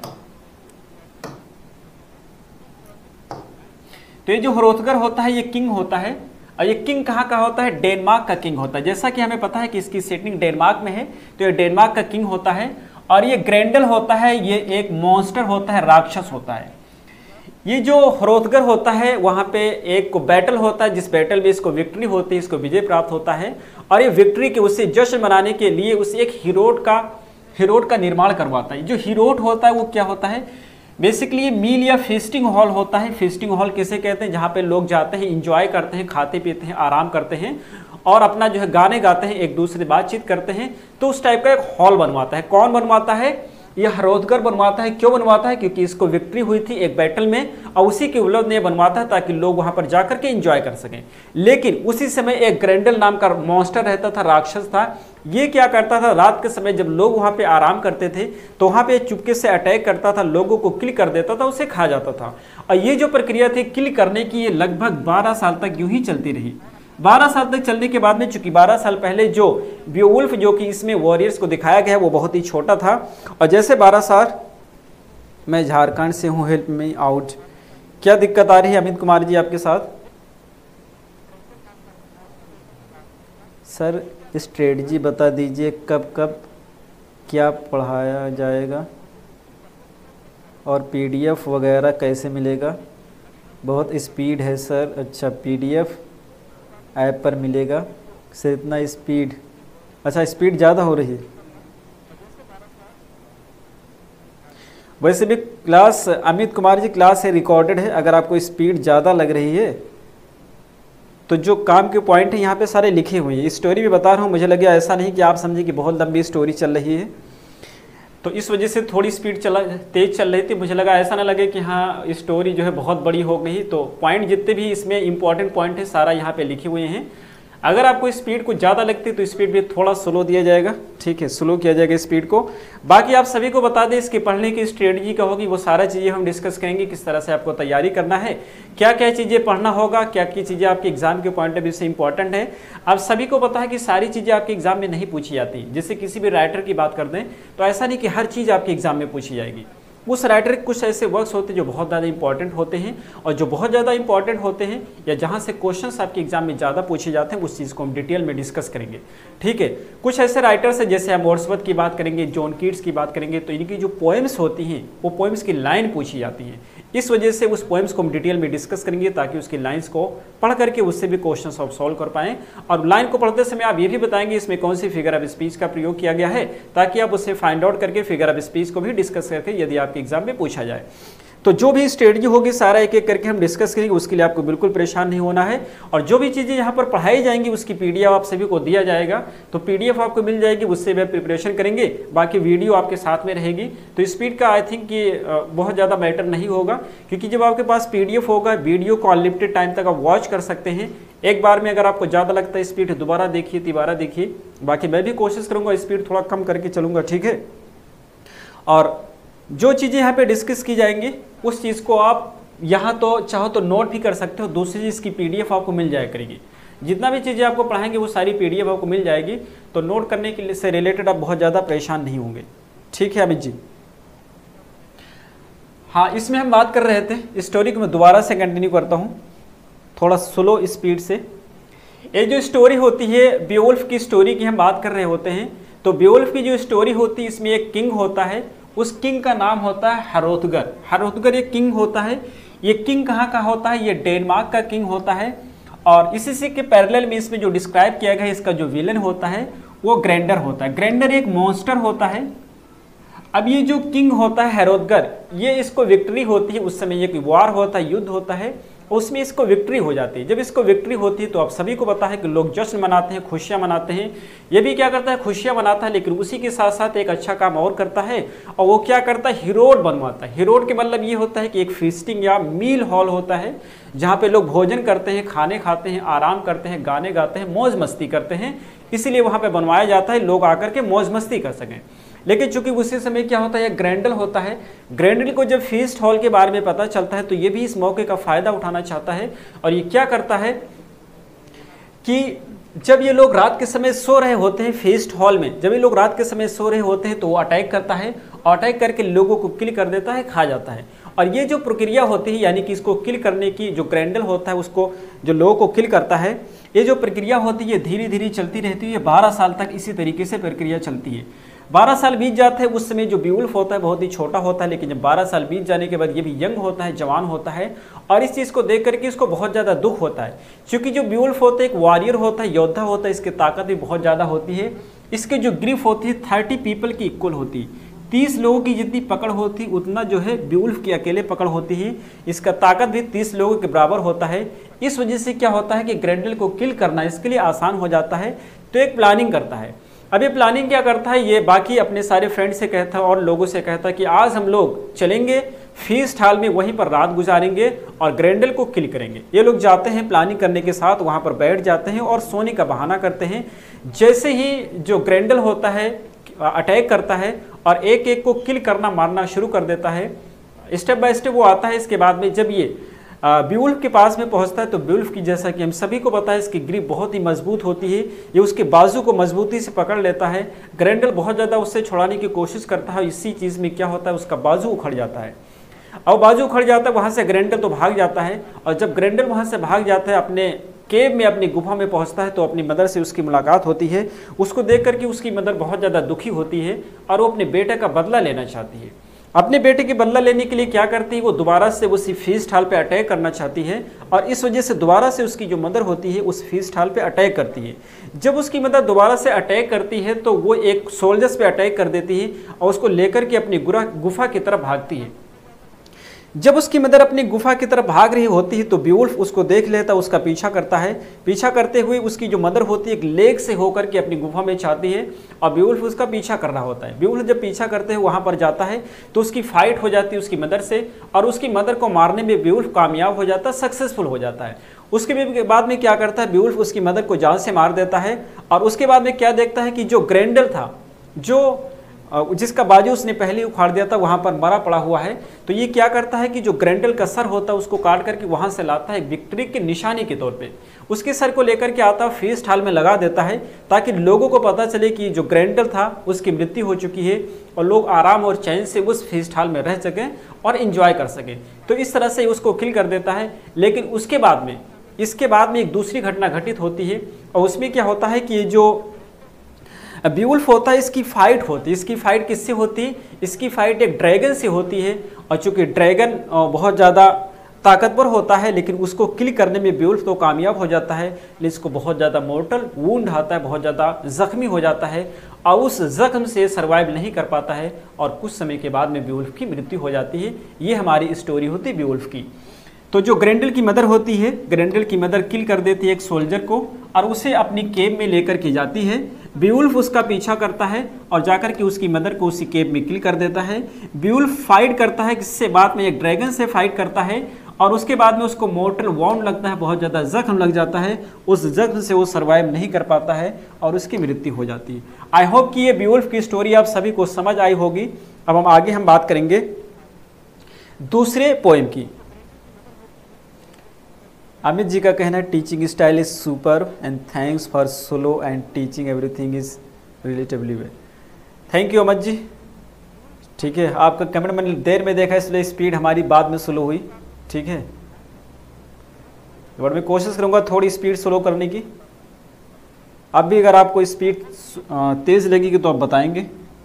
Speaker 1: तो ये जो हरोथगर होता है ये किंग होता है। और ये किंग कहाँ का होता है, डेनमार्क का किंग होता है। जैसा कि हमें पता है कि इसकी सेटिंग डेनमार्क में है, तो ये डेनमार्क का किंग होता है। और ये ग्रेंडल होता है, ये एक मॉन्स्टर होता है, राक्षस होता है। ये जो हरोथगर होता है वहाँ पे एक बैटल होता है, जिस बैटल में इसको विक्ट्री होती है, इसको विजय प्राप्त होता है। और ये विक्ट्री के उससे जश्न मनाने के लिए उसे एक हीरोट का हीरोट का निर्माण करवाता है। जो हीरोट होता है वो क्या होता है, बेसिकली ये मील या फेस्टिंग हॉल होता है। फेस्टिंग हॉल किसे कहते हैं, जहाँ पे लोग जाते हैं, इंजॉय करते हैं, खाते पीते हैं, आराम करते हैं और अपना जो है गाने गाते हैं, एक दूसरे बातचीत करते हैं। तो उस टाइप का एक हॉल बनवाता है। कौन बनवाता है, ये हरोथगर बनवाता है। क्यों बनवाता है, क्योंकि इसको विक्ट्री हुई थी एक बैटल में, और उसी के उपलब्ध में बनवाता है ताकि लोग वहां पर जाकर के एंजॉय कर सकें। लेकिन उसी समय एक ग्रेंडल नाम का मॉन्स्टर रहता था, राक्षस था। ये क्या करता था, रात के समय जब लोग वहां पे आराम करते थे तो वहां पे चुपके से अटैक करता था, लोगों को किल कर देता था, उसे खा जाता था। और ये जो प्रक्रिया थी किल करने की, ये लगभग बारह साल तक यूं ही चलती रही। बारह साल तक चलने के बाद में, चूंकि बारह साल पहले जो बियोवुल्फ जो कि इसमें वॉरियर्स को दिखाया गया है वो बहुत ही छोटा था। और जैसे बारह साल, मैं झारखंड से हूँ, हेल्प मी आउट। क्या दिक्कत आ रही है अमित कुमार जी आपके साथ? सर स्ट्रेटजी बता दीजिए, कब कब क्या पढ़ाया जाएगा और पीडीएफ वगैरह कैसे मिलेगा? बहुत स्पीड है सर। अच्छा, पीडीएफ ऐप पर मिलेगा से इतना स्पीड? अच्छा, स्पीड ज़्यादा हो रही है। वैसे भी क्लास, अमित कुमार जी, क्लास है रिकॉर्डेड है। अगर आपको स्पीड ज़्यादा लग रही है तो जो काम के पॉइंट है यहाँ पे सारे लिखे हुए हैं। स्टोरी भी बता रहा हूँ, मुझे लगे ऐसा नहीं कि आप समझे कि बहुत लंबी स्टोरी चल रही है, तो इस वजह से थोड़ी स्पीड चला तेज चल रही थी। मुझे लगा ऐसा ना लगे कि हाँ स्टोरी जो है बहुत बड़ी हो गई। तो पॉइंट जितने भी इसमें इंपॉर्टेंट पॉइंट है सारा यहाँ पे लिखे हुए हैं। अगर आपको स्पीड कुछ ज़्यादा लगती है तो स्पीड भी थोड़ा स्लो दिया जाएगा, ठीक है, स्लो किया जाएगा स्पीड को। बाकी आप सभी को बता दें इसके पढ़ने की स्ट्रेटजी क्या होगी, वो सारा चीज़ें हम डिस्कस करेंगे, किस तरह से आपको तैयारी करना है, क्या क्या चीज़ें पढ़ना होगा, क्या क्या चीज़ें आपके एग्जाम के पॉइंट ऑफ व्यू से इंपॉर्टेंट है। आप सभी को पता है कि सारी चीज़ें आपके एग्जाम में नहीं पूछी जाती। जैसे किसी भी राइटर की बात कर दें तो ऐसा नहीं कि हर चीज़ आपके एग्जाम में पूछी जाएगी। उस राइटर के कुछ ऐसे वर्क्स होते हैं जो बहुत ज़्यादा इंपॉर्टेंट होते हैं, और जो बहुत ज़्यादा इंपॉर्टेंट होते हैं या जहाँ से क्वेश्चंस आपके एग्जाम में ज़्यादा पूछे जाते हैं, उस चीज़ को हम डिटेल में डिस्कस करेंगे, ठीक है। कुछ ऐसे राइटर्स हैं, जैसे हम वर्ड्सवर्थ की बात करेंगे, जॉन कीट्स की बात करेंगे, तो इनकी जो पोएम्स होती हैं वो पोएम्स की लाइन पूछी जाती हैं। इस वजह से उस पोएम्स को हम डिटेल में डिस्कस करेंगे ताकि उसकी लाइन्स को पढ़ करके उससे भी क्वेश्चन आप सॉल्व कर पाएँ। और लाइन को पढ़ते समय आप ये भी बताएंगे इसमें कौन सी फिगर ऑफ स्पीच का प्रयोग किया गया है, ताकि आप उससे फाइंड आउट करके फिगर ऑफ स्पीच को भी डिस्कस करके यदि आपके एग्जाम में पूछा जाए। तो जो भी स्ट्रेटजी होगी सारा एक एक करके हम डिस्कस करेंगे, उसके लिए आपको बिल्कुल परेशान नहीं होना है। और जो भी चीज़ें यहाँ पर पढ़ाई जाएंगी उसकी पीडीएफ आप सभी को दिया जाएगा, तो पीडीएफ आपको मिल जाएगी, उससे भी प्रिपरेशन करेंगे। बाकी वीडियो आपके साथ में रहेगी, तो स्पीड का आई थिंक ये बहुत ज़्यादा मैटर नहीं होगा, क्योंकि जब आपके पास पीडीएफ होगा वीडियो को अनलिमिटेड टाइम तक आप वॉच कर सकते हैं। एक बार में अगर आपको ज़्यादा लगता है स्पीड दोबारा देखिए, तिबारा देखिए। बाकी मैं भी कोशिश करूँगा स्पीड थोड़ा कम करके चलूँगा, ठीक है। और जो चीज़ें यहाँ पे डिस्कस की जाएंगी उस चीज़ को आप यहाँ तो चाहो तो नोट भी कर सकते हो, दूसरी चीज़ की पीडीएफ आपको मिल जाया करेगी। जितना भी चीज़ें आपको पढ़ाएंगे वो सारी पीडीएफ आपको मिल जाएगी, तो नोट करने के लिए से रिलेटेड आप बहुत ज़्यादा परेशान नहीं होंगे, ठीक है अमित जी। हाँ, इसमें हम बात कर रहे थे स्टोरी को मैं दोबारा से कंटिन्यू करता हूँ थोड़ा स्लो स्पीड से। ये जो स्टोरी होती है बेवुल्फ की स्टोरी की हम बात कर रहे होते हैं। तो बेवुल्फ की जो स्टोरी होती है इसमें एक किंग होता है, उस किंग का नाम होता है हरोथगर। हरोथगर एक किंग होता है। ये किंग कहाँ का होता है? ये डेनमार्क का किंग होता है। और इसी से के पैरेलल में इसमें जो डिस्क्राइब किया गया है, इसका जो विलन होता है वो ग्रैंडर होता है। ग्रैंडर एक मॉन्स्टर होता है। अब ये जो किंग होता है हरोथगर, ये इसको विक्ट्री होती है, उस समय एक वार होता है, युद्ध होता है, उसमें इसको विक्ट्री हो जाती है। जब इसको विक्ट्री होती है तो आप सभी को पता है कि लोग जश्न मनाते हैं, खुशियां मनाते हैं। ये भी क्या करता है? खुशियां मनाता है, लेकिन उसी के साथ साथ एक अच्छा काम और करता है, और वो क्या करता है? हिरोड बनवाता है। हिरोड के मतलब ये होता है कि एक फीस्टिंग या मील हॉल होता है, जहाँ पे लोग भोजन करते हैं, खाने खाते हैं, आराम करते हैं, गाने गाते हैं, मौज मस्ती करते हैं। इसीलिए वहाँ पे बनवाया जाता है, लोग आकर के मौज मस्ती कर सकें। लेकिन चूंकि उसी समय क्या होता है, ग्रैंडल होता है। ग्रैंडल को जब फीस्ट हॉल के बारे में पता चलता है तो ये भी इस मौके का फायदा उठाना चाहता है, और ये क्या करता है कि जब ये लोग रात के समय सो रहे होते हैं फीस्ट हॉल में, जब ये लोग रात के समय सो रहे होते हैं तो वो अटैक करता है, और अटैक करके लोगों को किल कर देता है, खा जाता है। और ये जो प्रक्रिया होती है, यानी कि इसको किल करने की, जो ग्रैंडल होता है उसको, जो लोगों को किल करता है, ये जो प्रक्रिया होती है धीरे धीरे चलती रहती है। बारह साल तक इसी तरीके से प्रक्रिया चलती है। बारह साल बीत जाते हैं। उस समय जो बेवुल्फ होता है बहुत ही छोटा होता है, लेकिन जब बारह साल बीत जाने के बाद ये भी यंग होता है, जवान होता है, और इस चीज़ को देख करके इसको बहुत ज़्यादा दुख होता है, क्योंकि जो बेवुल्फ होता है एक वॉरियर होता है, योद्धा होता है, इसकी ताकत भी बहुत ज़्यादा होती है। इसके जो ग्रिप होती है थर्टी पीपल की इक्वल होती है। तीस लोगों की जितनी पकड़ होती उतना जो है बेवुल्फ की अकेले पकड़ होती है। इसका ताकत भी तीस लोगों के बराबर होता है। इस वजह से क्या होता है कि ग्रैंडल को किल करना इसके लिए आसान हो जाता है। तो एक प्लानिंग करता है। अब ये प्लानिंग क्या करता है, ये बाकी अपने सारे फ्रेंड से कहता है और लोगों से कहता है कि आज हम लोग चलेंगे फीस्ट हॉल में, वहीं पर रात गुजारेंगे और ग्रैंडल को किल करेंगे। ये लोग जाते हैं प्लानिंग करने के साथ, वहाँ पर बैठ जाते हैं और सोने का बहाना करते हैं। जैसे ही जो ग्रैंडल होता है अटैक करता है और एक एक को किल करना मारना शुरू कर देता है, स्टेप बाय स्टेप वो आता है। इसके बाद में जब ये बेवुल्फ के पास में पहुंचता है तो बेवुल्फ की, जैसा कि हम सभी को पता है, इसकी ग्रिप बहुत ही मजबूत होती है। ये उसके बाजू को मजबूती से पकड़ लेता है। ग्रैंडल बहुत ज़्यादा उससे छुड़ाने की कोशिश करता है। इसी चीज़ में क्या होता है, उसका बाजू उखड़ जाता है। और बाजू उखड़ जाता है, वहाँ से ग्रैंडल तो भाग जाता है। और जब ग्रैंडल वहाँ से भाग जाता है, अपने केव में, अपनी गुफा में पहुंचता है, तो अपनी मदर से उसकी मुलाकात होती है। उसको देख करके उसकी मदर बहुत ज़्यादा दुखी होती है और वो अपने बेटे का बदला लेना चाहती है। अपने बेटे की बदला लेने के लिए क्या करती है, वो दोबारा से उसी फीस्ट हॉल पे अटैक करना चाहती है, और इस वजह से दोबारा से उसकी जो मदर होती है उस फीस्ट हॉल पे अटैक करती है। जब उसकी मदर दोबारा से अटैक करती है तो वो एक सोल्जर्स पे अटैक कर देती है और उसको लेकर के अपनी गुफा की तरफ भागती है। जब उसकी मदर अपनी गुफा की तरफ भाग रही होती है तो बेवुल्फ उसको देख लेता है, उसका पीछा करता है। पीछा करते हुए उसकी जो मदर होती है एक लेग से होकर के अपनी गुफा में जाती है और बेवुल्फ उसका पीछा कर रहा होता है। बेवुल्फ जब पीछा करते हुए वहाँ पर जाता है तो उसकी फाइट हो जाती है उसकी मदर से, और उसकी मदर को मारने में बेवुल्फ कामयाब हो जाता है, सक्सेसफुल हो जाता है। उसके बाद में क्या करता है, बेवुल्फ उसकी मदर को जान से मार देता है। और उसके बाद में क्या देखता है कि जो ग्रैंडल था, जो जिसका बाजू उसने पहले उखाड़ दिया था, वहाँ पर मरा पड़ा हुआ है। तो ये क्या करता है कि जो ग्रैंडल का सर होता है उसको काट करके वहाँ से लाता है विक्ट्री की निशानी के तौर पे। उसके सर को लेकर के आता है, फीस्ट हॉल में लगा देता है, ताकि लोगों को पता चले कि जो ग्रैंडल था उसकी मृत्यु हो चुकी है और लोग आराम और चैन से उस फीस्ट हॉल में रह सकें और इंजॉय कर सकें। तो इस तरह से उसको किल कर देता है। लेकिन उसके बाद में इसके बाद में एक दूसरी घटना घटित होती है, और उसमें क्या होता है कि ये जो बेवुल्फ होता है इसकी फाइट होती है। इसकी फाइट किससे होती है? इसकी फाइट एक ड्रैगन से होती है। और चूंकि ड्रैगन बहुत ज़्यादा ताकतवर होता है, लेकिन उसको किल करने में बेवुल्फ तो कामयाब हो जाता है, लेकिन इसको बहुत ज़्यादा मोर्टल वुंड आता है, बहुत ज़्यादा जख्मी हो जाता है और उस जख्म से सर्वाइव नहीं कर पाता है और कुछ समय के बाद में बेवुल्फ की मृत्यु हो जाती है। ये हमारी स्टोरी होती है बेवुल्फ की। तो जो ग्रेंडल की मदर होती है, ग्रेंडल की मदर किल कर देती है एक सोल्जर को और उसे अपनी केव में लेकर के जाती है। बेवुल्फ उसका पीछा करता है और जाकर के उसकी मदर को उसी केव में किल कर देता है। बेवुल्फ फाइट करता है, किससे? बाद में एक ड्रैगन से फाइट करता है और उसके बाद में उसको मोर्टल वाउंड लगता है, बहुत ज़्यादा जख्म लग जाता है। उस जख्म से वो सर्वाइव नहीं कर पाता है और उसकी मृत्यु हो जाती है। आई होप कि ये बेवुल्फ की स्टोरी आप सभी को समझ आई होगी। अब हम आगे हम बात करेंगे दूसरे पोएम की। अमित जी का कहना है teaching style is super and thanks for slow and teaching everything is relatively well. Thank you Amit ji. ठीक है, आपका कमेंट मैंने देर में देखा इसलिए स्पीड हमारी बाद में स्लो हुई। ठीक है, बट मैं कोशिश करूंगा थोड़ी स्पीड स्लो करने की। अब भी अगर आपको स्पीड तेज लगेगी तो आप बताएंगे।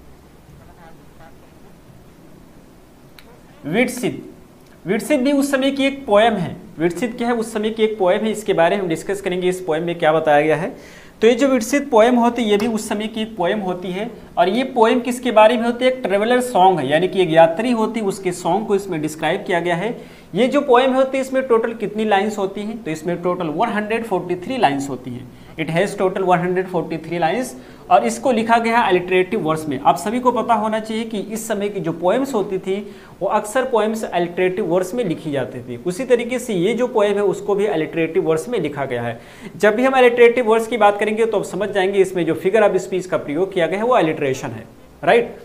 Speaker 1: विटसित, विटसित भी उस समय की एक पोएम है। विटसित क्या है? उस समय की एक पोएम है। इसके बारे में हम डिस्कस करेंगे इस पोएम में क्या बताया गया है। तो ये जो विटसित पोएम होती है ये भी उस समय की एक पोएम होती है और ये पोएम किसके बारे में होती है? एक ट्रेवलर सॉन्ग है, यानी कि एक यात्री होती है उसके सॉन्ग को इसमें डिस्क्राइब किया गया है। ये जो पोएम होती है इसमें टोटल कितनी लाइन्स होती हैं? तो इसमें टोटल एक सौ तैंतालीस लाइन्स होती हैं। इट हैज़ टोटल एक सौ तैंतालीस लाइन्स और इसको लिखा गया है अलिटरेटिव वर्स में। आप सभी को पता होना चाहिए कि इस समय की जो पोएम्स होती थी वो अक्सर पोएम्स अलिटरेटिव वर्स में लिखी जाती थी। उसी तरीके से ये जो पोएम है उसको भी अलिटरेटिव वर्स में लिखा गया है। जब भी हम अलिटरेटिव वर्स की बात करेंगे तो आप समझ जाएंगे इसमें जो फिगर ऑफ स्पीच का प्रयोग किया गया है वो अलिटरेशन है, राइट।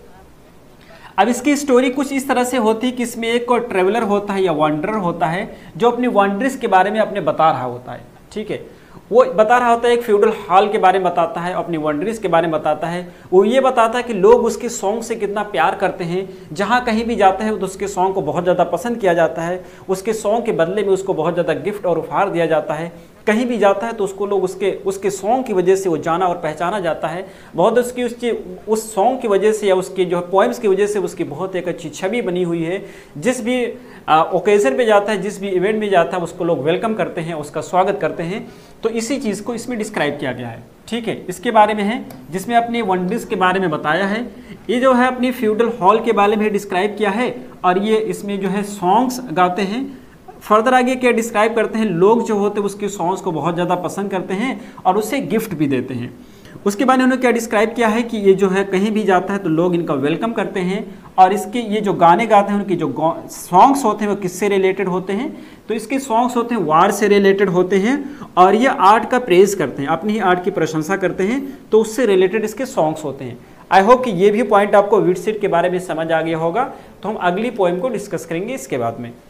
Speaker 1: अब इसकी स्टोरी कुछ इस तरह से होती है कि इसमें एक और ट्रेवलर होता है या वांडरर होता है जो अपने वांडर्स के बारे में अपने बता रहा होता है। ठीक है, वो बता रहा होता है एक फ्यूडल हॉल के बारे में बताता है, अपनी वंडरीज के बारे में बताता है। वो ये बताता है कि लोग उसके सॉन्ग से कितना प्यार करते हैं, जहाँ कहीं भी जाते हैं तो उसके सॉन्ग को बहुत ज़्यादा पसंद किया जाता है, उसके सॉन्ग के बदले में उसको बहुत ज़्यादा गिफ्ट और उपहार दिया जाता है। कहीं भी जाता है तो उसको लोग उसके उसके सॉन्ग की वजह से वो जाना और पहचाना जाता है। बहुत उसकी उसकी उस सॉन्ग की वजह से या उसके जो पोएम्स की वजह से उसकी बहुत एक अच्छी छवि बनी हुई है। जिस भी ओकेजन पे जाता है, जिस भी इवेंट में जाता है उसको लोग वेलकम करते हैं, उसका स्वागत करते हैं। तो इसी चीज़ को इसमें डिस्क्राइब किया गया है। ठीक है, इसके बारे में है जिसमें अपने वंडर्स के बारे में बताया है। ये जो है अपनी फ्यूडल हॉल के बारे में डिस्क्राइब किया है और ये इसमें जो है सॉन्ग्स गाते हैं। फर्दर आगे क्या डिस्क्राइब करते हैं, लोग जो होते हैं उसके सॉन्ग्स को बहुत ज़्यादा पसंद करते हैं और उसे गिफ्ट भी देते हैं। उसके बाद उन्होंने क्या डिस्क्राइब किया है कि ये जो है कहीं भी जाता है तो लोग इनका वेलकम करते हैं और इसके ये जो गाने गाते हैं उनके जो सॉन्ग्स होते हैं वो किससे रिलेटेड होते हैं? तो इसके सॉन्ग्स होते हैं वार से रिलेटेड होते हैं और ये आर्ट का प्रेज करते हैं, अपनी ही आर्ट की प्रशंसा करते हैं, तो उससे रिलेटेड इसके सॉन्ग्स होते हैं। आई होप कि ये भी पॉइंट आपको विटसित के बारे में समझ आ गया होगा। तो हम अगली पोएम को डिस्कस करेंगे इसके बाद में।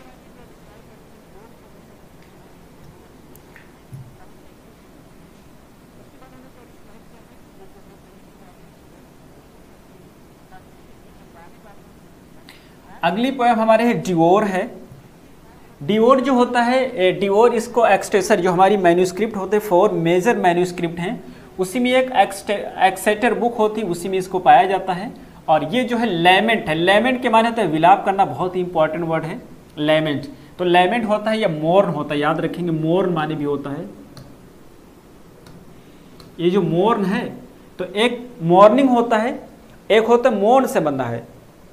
Speaker 1: अगली पोएम हमारे है डिवोर है। डिवोर जो होता है, डिवोर इसको एक्सटेसर जो हमारी मैन्यूस्क्रिप्ट होते हैं, फोर मेजर मैन्यूस्क्रिप्ट हैं, उसी में एक एक्सेटर बुक होती है, उसी में इसको पाया जाता है। और ये जो है लैमेंट है। लैमेंट के माने होता है विलाप करना, बहुत ही इंपॉर्टेंट वर्ड है लैमेंट। तो लैमेंट होता है या मोर्न होता है, याद रखेंगे मोर्न माने भी होता है। ये जो मोर्न है तो एक मॉर्निंग होता है, एक होता है मोर्न से बंधा है।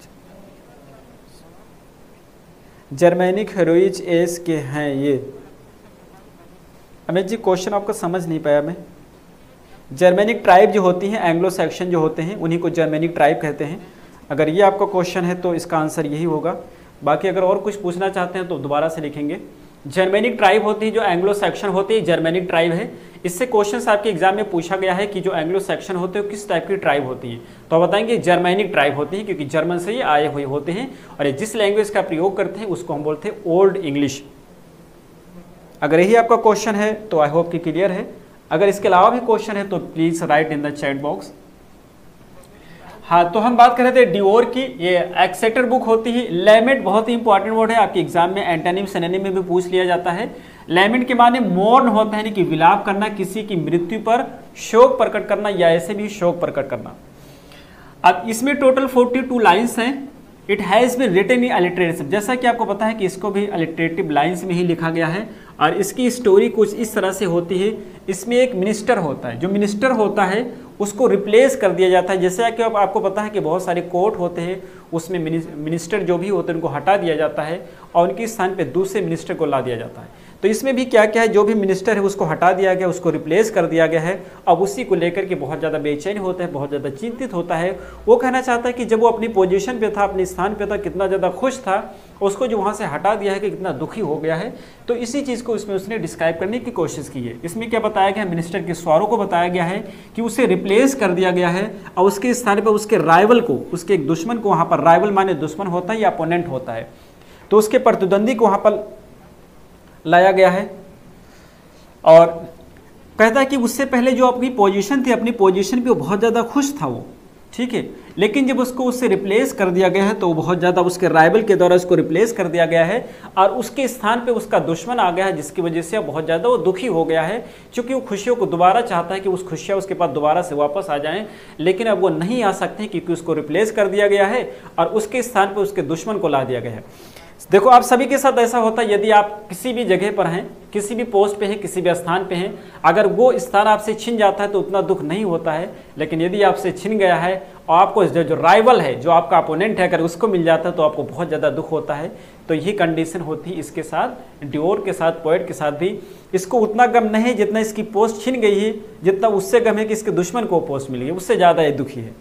Speaker 1: जर्मेनिक हेरोइज एस के हैं ये। अमित जी क्वेश्चन आपका समझ नहीं पाया मैं। जर्मेनिक ट्राइब जो होती हैं, एंग्लो सेक्शन जो होते हैं, उन्हीं को जर्मेनिक ट्राइब कहते हैं। अगर ये आपका क्वेश्चन है तो इसका आंसर यही होगा। बाकी अगर और कुछ पूछना चाहते हैं तो दोबारा से लिखेंगे। जर्मेनिक ट्राइब होती है, जो एंग्लो सेक्शन होती है जर्मेनिक ट्राइब है। इससे क्वेश्चन आपके एग्जाम में पूछा गया है कि जो एंग्लो सेक्शन होते हैं किस टाइप की ट्राइब होती है, तो आप बताएंगे जर्मेनिक ट्राइब होती है, क्योंकि जर्मन से ये आए हुए होते हैं और जिस लैंग्वेज का प्रयोग करते हैं उसको हम बोलते हैं ओल्ड इंग्लिश। अगर यही आपका क्वेश्चन है तो आई होप कि क्लियर है। अगर इसके अलावा भी क्वेश्चन है तो please write in the chat box. हाँ, तो हम बात कर रहे थे डिवोर की। ये एक्सेटर बुक होती है। लैमेंट बहुत ही इंपॉर्टेंट वर्ड है, आपके एग्जाम में एंटोनिम सिनोनिम में भी पूछ लिया जाता है। लैमेंट के माने मोर्न होता है, यानी कि विलाप करना, किसी की मृत्यु पर शोक प्रकट करना या ऐसे भी शोक प्रकट करना। अब इसमें टोटल बयालीस लाइन्स हैं। It has been written in alliterative, जैसा कि आपको पता है कि इसको भी अलिटरेटिव लाइन्स में ही लिखा गया है। और इसकी स्टोरी कुछ इस तरह से होती है, इसमें एक मिनिस्टर होता है, जो मिनिस्टर होता है उसको रिप्लेस कर दिया जाता है। जैसे कि अब आपको पता है कि बहुत सारे कोर्ट होते हैं, उसमें मिनिस्टर जो भी होते हैं उनको हटा दिया जाता है और उनके स्थान पे दूसरे मिनिस्टर को ला दिया जाता है। तो इसमें भी क्या क्या है, जो भी मिनिस्टर है उसको हटा दिया गया, उसको रिप्लेस कर दिया गया है। अब उसी को लेकर के बहुत ज़्यादा बेचैन होता है, बहुत ज़्यादा चिंतित होता है। वो कहना चाहता है कि जब वो अपनी पोजीशन पे था, अपने स्थान पे था, कितना ज़्यादा खुश था, उसको जो वहाँ से हटा दिया है कि कितना दुखी हो गया है। तो इसी चीज़ को इसमें उसने डिस्क्राइब करने की कोशिश की है। इसमें क्या बताया गया है, मिनिस्टर के स्वारों को बताया गया है कि उसे रिप्लेस कर दिया गया है और उसके स्थान पर उसके राइवल को, उसके एक दुश्मन को वहाँ पर, राइवल माने दुश्मन होता है या अपोनेंट होता है, तो उसके प्रतिद्वंदी को वहाँ पर लाया गया है। और कहता है कि उससे पहले जो अपनी पोजीशन थी, अपनी पोजीशन पे वो बहुत ज़्यादा खुश था वो, ठीक है, लेकिन जब उसको उससे रिप्लेस कर दिया गया है तो वो बहुत ज़्यादा उसके राइवल के द्वारा उसको रिप्लेस कर दिया गया है और उसके स्थान पे उसका दुश्मन आ गया है, जिसकी वजह से बहुत ज़्यादा वो दुखी हो गया है। क्योंकि वो खुशियों को दोबारा चाहता है कि उस खुशियाँ उसके पास दोबारा से वापस आ जाएँ, लेकिन अब वो नहीं आ सकते क्योंकि उसको रिप्लेस कर दिया गया है और उसके स्थान पर उसके दुश्मन को ला दिया गया है। देखो आप सभी के साथ ऐसा होता है, यदि आप किसी भी जगह पर हैं, किसी भी पोस्ट पे हैं, किसी भी स्थान पे हैं, अगर वो स्थान आपसे छिन जाता है तो उतना दुख नहीं होता है, लेकिन यदि आपसे छिन गया है और आपको जो जो राइवल है, जो आपका अपोनेंट है, अगर उसको मिल जाता है तो आपको बहुत ज़्यादा दुख होता है। तो यही कंडीशन होती है इसके साथ, डियोर के साथ, पोएट के साथ भी। इसको उतना गम नहीं है जितना इसकी पोस्ट छिन गई है, जितना उससे गम है कि इसके दुश्मन को पोस्ट मिल गई, उससे ज़्यादा ये दुखी है।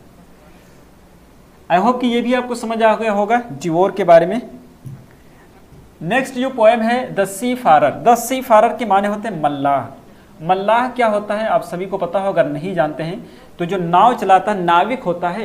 Speaker 1: आई होप कि ये भी आपको समझ आ गया होगा डियोर के बारे में। नेक्स्ट जो पोएम है द सी फारर। द सी फारर के माने होते हैं मल्लाह। मल्लाह क्या होता है आप सभी को पता हो, अगर नहीं जानते हैं तो जो नाव चलाता है, नाविक होता है,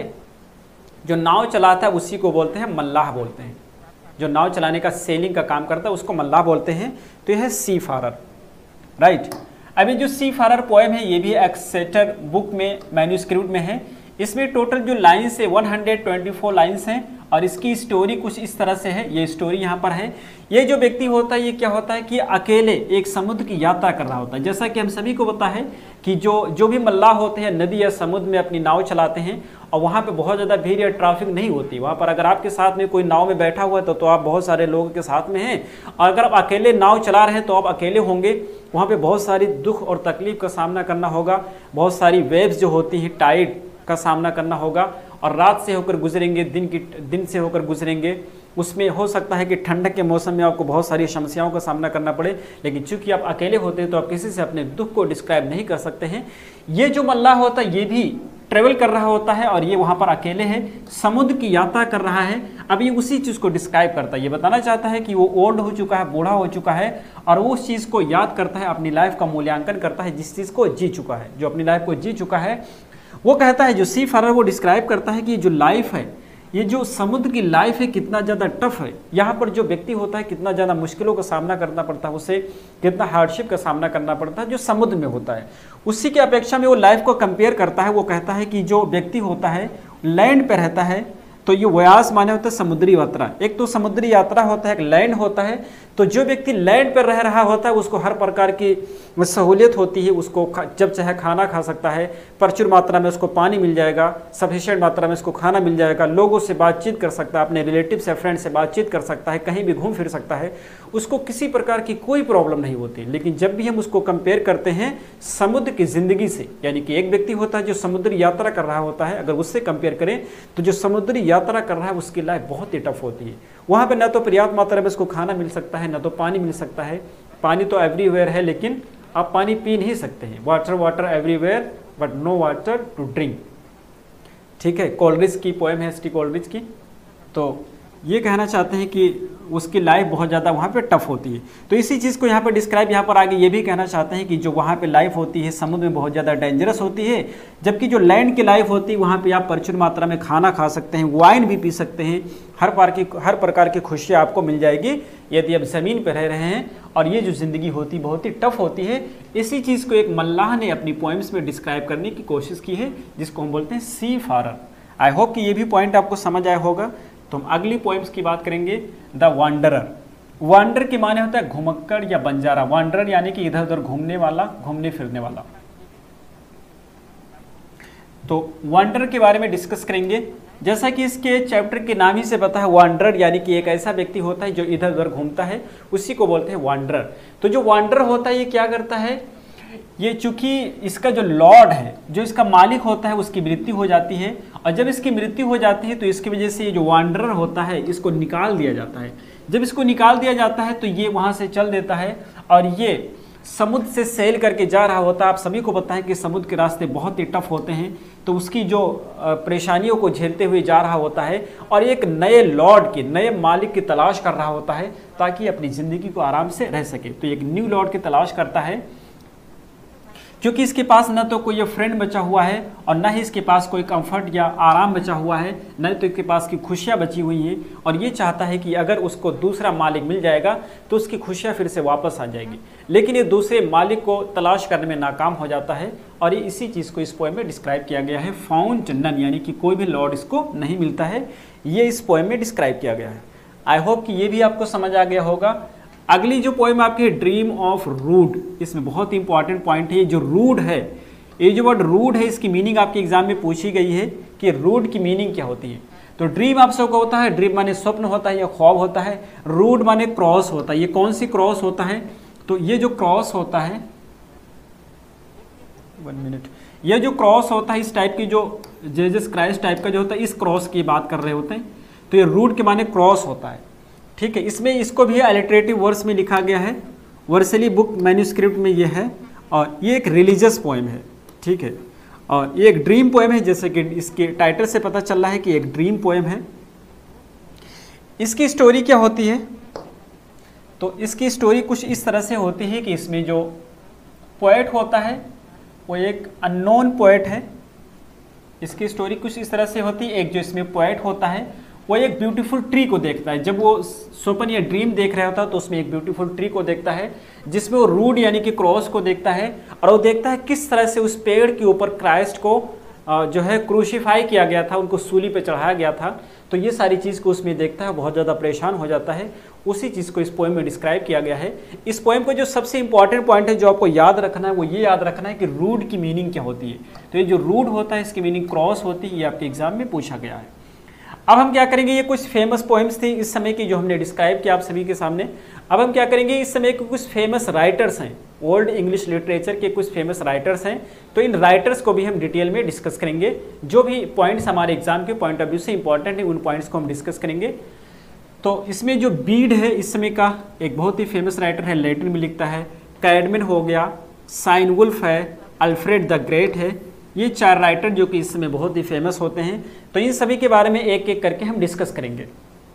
Speaker 1: जो नाव चलाता है उसी को बोलते हैं मल्लाह बोलते हैं। जो नाव चलाने का, सेलिंग का काम करता है उसको मल्लाह बोलते हैं। तो यह है सी फारर, राइट। अभी जो सी फारर पोएम है ये भी एक्सेटर बुक में, मैन्यूस्क्रिप्ट में है। इसमें टोटल जो लाइन्स है एक सौ चौबीस लाइन्स हैं और इसकी स्टोरी कुछ इस तरह से है। ये स्टोरी यहाँ पर है। ये जो व्यक्ति होता है ये क्या होता है कि अकेले एक समुद्र की यात्रा कर रहा होता है। जैसा कि हम सभी को पता है कि जो जो भी मल्लाह होते हैं नदी या समुद्र में अपनी नाव चलाते हैं और वहाँ पे बहुत ज़्यादा भीड़ या ट्रैफिक नहीं होती। वहाँ पर अगर आपके साथ में कोई नाव में बैठा हुआ है तो, तो आप बहुत सारे लोगों के साथ में हैं, और अगर आप अकेले नाव चला रहे हैं तो आप अकेले होंगे। वहाँ पर बहुत सारी दुख और तकलीफ का सामना करना होगा, बहुत सारी वेव्स जो होती हैं, टाइड का सामना करना होगा, और रात से होकर गुजरेंगे, दिन की दिन से होकर गुजरेंगे। उसमें हो सकता है कि ठंडक के मौसम में आपको बहुत सारी समस्याओं का सामना करना पड़े, लेकिन चूंकि आप अकेले होते हैं तो आप किसी से अपने दुख को डिस्क्राइब नहीं कर सकते हैं। ये जो मल्लाह होता है ये भी ट्रेवल कर रहा होता है और ये वहाँ पर अकेले है, समुद्र की यात्रा कर रहा है। अब ये उसी चीज़ को डिस्क्राइब करता है, ये बताना चाहता है कि वो ओल्ड हो चुका है, बूढ़ा हो चुका है, और वो उस चीज़ को याद करता है, अपनी लाइफ का मूल्यांकन करता है जिस चीज़ को जी चुका है, जो अपनी लाइफ को जी चुका है। वो कहता है, जो सी फारर वो डिस्क्राइब करता है कि जो लाइफ है, ये जो समुद्र की लाइफ है कितना ज़्यादा टफ है। यहाँ पर जो व्यक्ति होता है कितना ज़्यादा मुश्किलों का सामना करना पड़ता है, उसे कितना हार्डशिप का सामना करना पड़ता है जो समुद्र में होता है। उसी की अपेक्षा में वो लाइफ को कंपेयर करता है। वो कहता है कि जो व्यक्ति होता है लैंड पर रहता है, तो ये वयास माने होता है समुद्री यात्रा। एक तो समुद्री यात्रा होता है, एक लैंड होता है। तो जो व्यक्ति लैंड पर रह रहा होता है उसको हर प्रकार की सहूलियत होती है, उसको जब चाहे खाना खा सकता है, प्रचुर मात्रा में उसको पानी मिल जाएगा, सफिशिएंट मात्रा में उसको खाना मिल जाएगा, लोगों से बातचीत कर सकता है, अपने रिलेटिव से, फ्रेंड से बातचीत कर सकता है, कहीं भी घूम फिर सकता है, उसको किसी प्रकार की कोई प्रॉब्लम नहीं होती। लेकिन जब भी हम उसको कंपेयर करते हैं समुद्र की ज़िंदगी से, यानी कि एक व्यक्ति होता है जो समुद्री यात्रा कर रहा होता है, अगर उससे कंपेयर करें तो जो समुद्री यात्रा कर रहा है उसकी लाइफ बहुत ही टफ होती है। वहाँ पे न तो पर्याप्त मात्रा में उसको खाना मिल सकता है, न तो पानी मिल सकता है। पानी तो एवरीवेयर है, लेकिन आप पानी पी नहीं सकते हैं। Water water everywhere but no water to drink. ठीक है, कोलरिज की पोएम है, एस टी कोलरिज की। तो ये कहना चाहते हैं कि उसकी लाइफ बहुत ज़्यादा वहाँ पे टफ होती है। तो इसी चीज़ को यहाँ पे डिस्क्राइब यहाँ पर आगे ये भी कहना चाहते हैं कि जो वहाँ पे लाइफ होती है समुद्र में बहुत ज़्यादा डेंजरस होती है, जबकि जो लैंड की लाइफ होती है वहाँ पे आप प्रचुर मात्रा में खाना खा सकते हैं, वाइन भी पी सकते हैं, हर प्रकार की हर प्रकार की खुशियाँ आपको मिल जाएगी यदि आप ज़मीन पर रह रहे हैं। और ये जो ज़िंदगी होती बहुत ही टफ होती है। इसी चीज़ को एक मल्लाह ने अपनी पोइम्स में डिस्क्राइब करने की कोशिश की है, जिसको हम बोलते हैं सी फारर। आई होप कि ये भी पॉइंट आपको समझ आया होगा। तो हम अगली पोएम्स की बात करेंगे, द वांडरर। वांडर के माने होता है घुमक्कड़ या बंजारा। वांडरर यानी कि इधर उधर घूमने वाला, घूमने फिरने वाला। तो वांडरर के बारे में डिस्कस करेंगे। जैसा कि इसके चैप्टर के नाम ही से पता है, वांडरर यानी कि एक ऐसा व्यक्ति होता है जो इधर उधर घूमता है, उसी को बोलते हैं वांडरर। तो जो वांडरर होता है ये क्या करता है, ये चूंकि इसका जो लॉर्ड है, जो इसका मालिक होता है, उसकी मृत्यु हो जाती है, और जब इसकी मृत्यु हो जाती है तो इसकी वजह से ये जो वांडरर होता है इसको निकाल दिया जाता है। जब इसको निकाल दिया जाता है तो ये वहाँ से चल देता है और ये समुद्र से सैल करके जा रहा होता है। आप सभी को पता है कि समुद्र के रास्ते बहुत ही टफ होते हैं, तो उसकी जो परेशानियों को झेलते हुए जा रहा होता है और एक नए लॉर्ड की, नए मालिक की तलाश कर रहा होता है ताकि अपनी ज़िंदगी को आराम से रह सके। तो एक न्यू लॉर्ड की तलाश करता है, क्योंकि इसके पास न तो कोई फ्रेंड बचा हुआ है और न ही इसके पास कोई कंफर्ट या आराम बचा हुआ है, न तो इसके पास की खुशियाँ बची हुई हैं, और ये चाहता है कि अगर उसको दूसरा मालिक मिल जाएगा तो उसकी खुशियाँ फिर से वापस आ जाएगी। लेकिन ये दूसरे मालिक को तलाश करने में नाकाम हो जाता है, और ये इसी चीज़ को इस पोएम में डिस्क्राइब किया गया है, फाउंड नन, यानी कि कोई भी लॉर्ड इसको नहीं मिलता है, ये इस पोएम में डिस्क्राइब किया गया है। आई होप कि ये भी आपको समझ आ गया होगा। अगली जो पोएम आपकी है ड्रीम ऑफ रूड, इसमें बहुत ही इंपॉर्टेंट पॉइंट है, ये जो रूड है, ये जो वर्ड रूड है इसकी मीनिंग आपके एग्जाम में पूछी गई है कि रूड की मीनिंग क्या होती है। तो ड्रीम आप सबको होता है, ड्रीम माने स्वप्न होता है या ख्वाब होता है, रूड माने क्रॉस होता है। ये कौन सी क्रॉस होता है, तो ये जो क्रॉस होता है, वन मिनट, ये जो क्रॉस होता है इस टाइप की, जो जीसस क्राइस्ट टाइप का जो होता है, इस क्रॉस की बात कर रहे होते हैं। तो ये रूड के माने क्रॉस होता है, ठीक है। इसमें इसको भी अलिटरेटिव वर्स में लिखा गया है, वर्सली बुक मैन्यूस्क्रिप्ट में ये है, और ये एक रिलीजियस पोएम है, ठीक है। और ये एक ड्रीम पोएम है, जैसे कि इसके टाइटल से पता चल रहा है कि एक ड्रीम पोएम है। इसकी स्टोरी क्या होती है, तो इसकी स्टोरी कुछ इस तरह से होती है कि इसमें जो पोएट होता है वो एक अननोन पोएट है। इसकी स्टोरी कुछ इस तरह से होती है, एक जो इसमें पोएट होता है वो एक ब्यूटीफुल ट्री को देखता है। जब वो स्वप्न या ड्रीम देख रहा होता है तो उसमें एक ब्यूटीफुल ट्री को देखता है, जिसमें वो रूड यानी कि क्रॉस को देखता है, और वो देखता है किस तरह से उस पेड़ के ऊपर क्राइस्ट को जो है क्रूसीफाई किया गया था, उनको सूली पे चढ़ाया गया था। तो ये सारी चीज़ को उसमें देखता है, बहुत ज़्यादा परेशान हो जाता है। उसी चीज़ को इस पोएम में डिस्क्राइब किया गया है। इस पोएम का जो सबसे इंपॉर्टेंट पॉइंट है जो आपको याद रखना है, वो ये याद रखना है कि रूड की मीनिंग क्या होती है। तो ये जो रूड होता है इसकी मीनिंग क्रॉस होती है, ये आपके एग्जाम में पूछा गया है। अब हम क्या करेंगे, ये कुछ फेमस पोएम्स थी इस समय की जो हमने डिस्क्राइब किया आप सभी के सामने। अब हम क्या करेंगे, इस समय के कुछ फेमस राइटर्स हैं, ओल्ड इंग्लिश लिटरेचर के कुछ फेमस राइटर्स हैं, तो इन राइटर्स को भी हम डिटेल में डिस्कस करेंगे। जो भी पॉइंट्स हमारे एग्जाम के पॉइंट ऑफ व्यू से इंपॉर्टेंट है उन पॉइंट्स को हम डिस्कस करेंगे। तो इसमें जो बीड है इस समय का एक बहुत ही फेमस राइटर है, लैटिन में लिखता है, कैडमन हो गया, साइन वुल्फ है, अल्फ्रेड द ग्रेट है, ये चार राइटर जो कि इस समय बहुत ही फेमस होते हैं। तो इन सभी के बारे में एक एक करके हम डिस्कस करेंगे।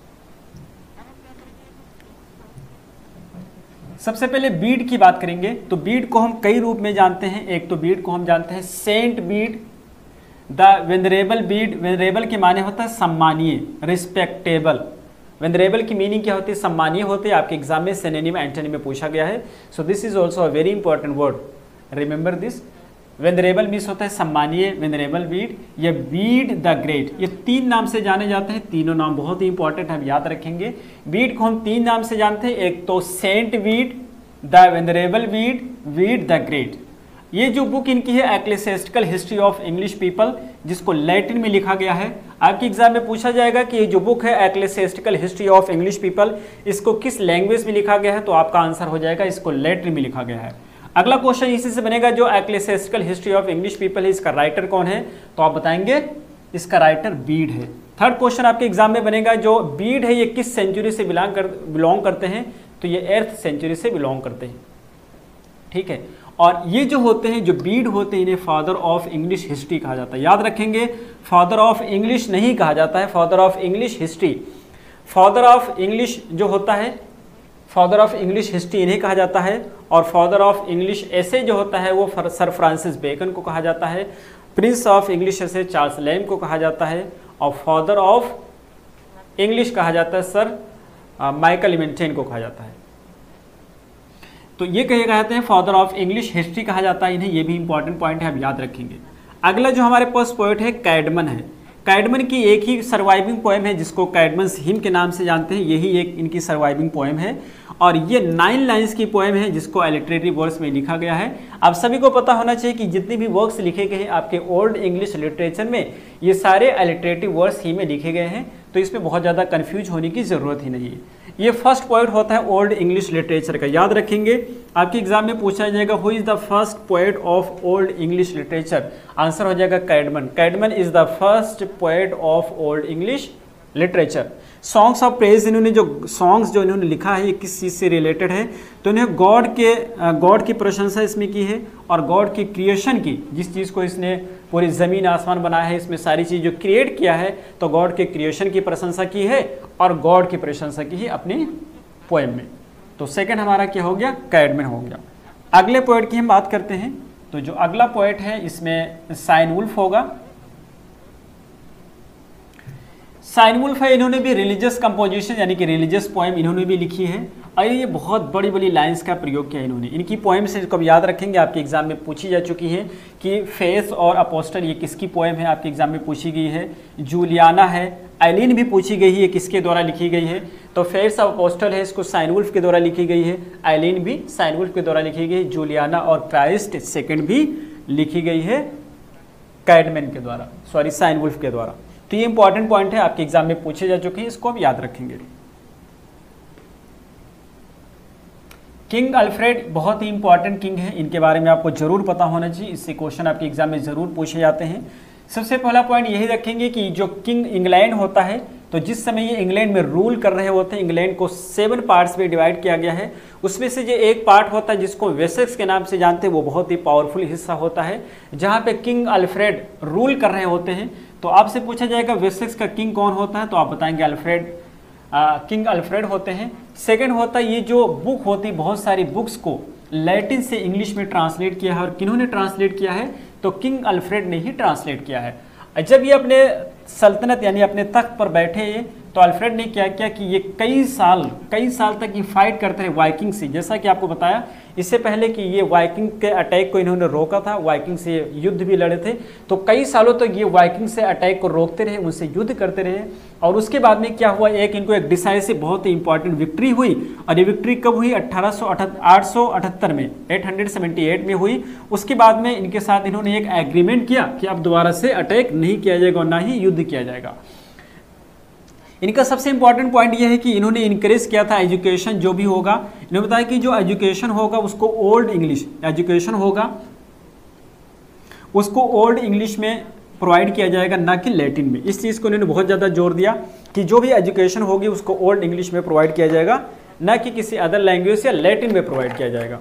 Speaker 1: सबसे पहले बीड की बात करेंगे। तो बीड को हम कई रूप में जानते हैं। एक तो बीड को हम जानते हैं Saint Bede, the venerable Bede. Venerable के माने होता है सम्मानीय, रिस्पेक्टेबल। वेनरेबल की मीनिंग क्या होती है, सम्मानीय होते हैं। आपके एग्जाम में सिनोनिम एंटोनिम में पूछा गया है। So this is also a very important word, remember this. Venerable means होता है सम्मानीय, वेनरेबल बीड, या बीड द ग्रेट, ये तीन नाम से जाने जाते हैं। तीनों नाम बहुत ही इंपॉर्टेंट है, हम याद रखेंगे। बीड को हम तीन नाम से जानते हैं, एक तो Saint Bede, the venerable Bede, Bede the great. ये जो बुक इनकी है ecclesiastical history of English people, जिसको लैटिन में लिखा गया है। आपके एग्जाम में पूछा जाएगा कि ये जो बुक है ecclesiastical history of English people, इसको किस लैंग्वेज में लिखा गया है, तो आपका आंसर हो जाएगा इसको लैटिन में लिखा गया है। अगला क्वेश्चन इसी से बनेगा, जो ecclesiastical history of English people है इसका राइटर कौन है, तो आप बताएंगे इसका राइटर बीड है। थर्ड क्वेश्चन आपके एग्जाम में बनेगा, जो बीड है ये किस सेंचुरी से बिलोंग कर बिलोंग करते हैं, तो ये एर्थ सेंचुरी से बिलोंग करते हैं, ठीक है। और ये जो होते हैं, जो बीड होते हैं, इन्हें फादर ऑफ इंग्लिश हिस्ट्री कहा जाता है। याद रखेंगे, फादर ऑफ इंग्लिश नहीं कहा जाता है, father of English history. Father of English जो होता है, फादर ऑफ इंग्लिश हिस्ट्री इन्हें कहा जाता है। और फादर ऑफ इंग्लिश ऐसे जो होता है वो सर फ्रांसिस बेकन को कहा जाता है। प्रिंस ऑफ इंग्लिश ऐसे चार्ल्स लैम्ब को कहा जाता है। और फादर ऑफ इंग्लिश कहा जाता है सर माइकल इमेंटेन को कहा जाता है। तो ये कहे कहते हैं फादर ऑफ इंग्लिश हिस्ट्री कहा जाता है इन्हें, ये भी इंपॉर्टेंट पॉइंट है, हम याद रखेंगे। अगला जो हमारे पास पोएट है कैडमन है। कैडमन की एक ही सर्वाइविंग पोएम है जिसको कैडमन्स हिम के नाम से जानते हैं, यही एक इनकी सर्वाइविंग पोएम है और ये नाइन लाइंस की पोएम है जिसको अलिटरेटिव वर्ड्स में लिखा गया है। आप सभी को पता होना चाहिए कि जितने भी वर्क्स लिखे गए हैं आपके ओल्ड इंग्लिश लिटरेचर में ये सारे अलिटरेटिव वर्ड्स ही में लिखे गए हैं, तो इसमें बहुत ज़्यादा कन्फ्यूज होने की ज़रूरत ही नहीं है। ये फर्स्ट पोएट होता है ओल्ड इंग्लिश लिटरेचर का, याद रखेंगे आपके एग्जाम में पूछा जाएगा who is the first poet of Old English literature, answer हो जाएगा Caedmon. Caedmon is the first poet of Old English literature. Songs of praise, इन्होंने जो सॉन्ग्स जो इन्होंने लिखा है ये किस चीज़ से रिलेटेड है, तो इन्हें गॉड के गॉड की प्रशंसा इसमें की है और गॉड की क्रिएशन की, जिस चीज़ को इसने पूरी ज़मीन आसमान बनाया है, इसमें सारी चीज़ जो क्रिएट किया है, तो गॉड के क्रिएशन की प्रशंसा की है और गॉड की प्रशंसा की है अपनी पोएम में। तो सेकंड हमारा क्या हो गया, कैडमन हो गया। अगले पोएट की हम बात करते हैं, तो जो अगला पोएट है इसमें साइनवुल्फ होगा। साइनवुल्फ है, इन्होंने भी रिलीजियस कंपोजिशन यानी कि रिलीजियस पोएम इन्होंने भी लिखी है और ये बहुत बड़ी बड़ी लाइंस का प्रयोग किया इन्होंने। इनकी पोएम से कब याद रखेंगे, आपके एग्जाम में पूछी जा चुकी है कि फेस और अपोस्टल ये किसकी पोएम है, आपके एग्जाम में पूछी गई है। जूलियाना है, आइलीन भी पूछी गई है, किसके द्वारा लिखी गई है, तो फेस ऑफ अपोस्टल है, इसको साइनवुल्फ के द्वारा लिखी गई है। आइलीन भी साइनवुल्फ के द्वारा लिखी गई, जूलियाना और क्राइस्ट सेकेंड भी लिखी गई है कैडमन के द्वारा, सॉरी साइनवुल्फ के द्वारा। तो ये इंपॉर्टेंट पॉइंट है, आपके एग्जाम में पूछे जा चुके हैं, इसको आप याद रखेंगे। किंग अल्फ्रेड बहुत ही इंपॉर्टेंट किंग है, इनके बारे में आपको जरूर पता होना चाहिए, इससे क्वेश्चन आपके एग्जाम में जरूर पूछे जाते हैं। सबसे पहला पॉइंट यही रखेंगे कि जो किंग इंग्लैंड होता है, तो जिस समय ये इंग्लैंड में रूल कर रहे होते हैं, इंग्लैंड को सेवन पार्ट्स में डिवाइड किया गया है, उसमें से जो एक पार्ट होता है जिसको वेसेक्स के नाम से जानते हैं, वो बहुत ही पावरफुल हिस्सा होता है जहाँ पे किंग अल्फ्रेड रूल कर रहे होते हैं। तो आपसे पूछा जाएगा वेसेक्स का किंग कौन होता है, तो आप बताएंगे अल्फ्रेड, आ, किंग अल्फ्रेड होते हैं। सेकंड होता है ये जो बुक होती है, बहुत सारी बुक्स को लैटिन से इंग्लिश में ट्रांसलेट किया है, और किन्होंने ट्रांसलेट किया है, तो किंग अल्फ्रेड ने ही ट्रांसलेट किया है। जब ये अपने सल्तनत यानी अपने तख्त पर बैठे तो अल्फ्रेड ने क्या किया कि ये कई साल कई साल तक ये फाइट करते रहे वाइकिंग से, जैसा कि आपको बताया इससे पहले कि ये वाइकिंग के अटैक को इन्होंने रोका था, वाइकिंग से युद्ध भी लड़े थे, तो कई सालों तक तो ये वाइकिंग से अटैक को रोकते रहे, उनसे युद्ध करते रहे। और उसके बाद में क्या हुआ, एक इनको एक डिसाइसिव बहुत ही इंपॉर्टेंट विक्ट्री हुई, और ये विक्ट्री कब हुई, अठारह सौ आठ सौ अठहत्तर में, आठ सौ अठहत्तर में हुई। उसके बाद में इनके साथ इन्होंने एक एग्रीमेंट किया कि अब दोबारा से अटैक नहीं किया जाएगा और ना ही युद्ध किया जाएगा। इनका सबसे इंपॉर्टेंट पॉइंट यह है कि इन्होंने इनकरेज किया था एजुकेशन जो भी होगा, इन्होंने बताया कि जो एजुकेशन होगा उसको ओल्ड इंग्लिश एजुकेशन होगा उसको ओल्ड इंग्लिश में प्रोवाइड किया जाएगा, ना कि लैटिन में। इस चीज़ को इन्होंने बहुत ज़्यादा जोर दिया कि जो भी एजुकेशन होगी उसको ओल्ड इंग्लिश में प्रोवाइड किया जाएगा, ना कि किसी अदर लैंग्वेज या लैटिन में प्रोवाइड किया जाएगा।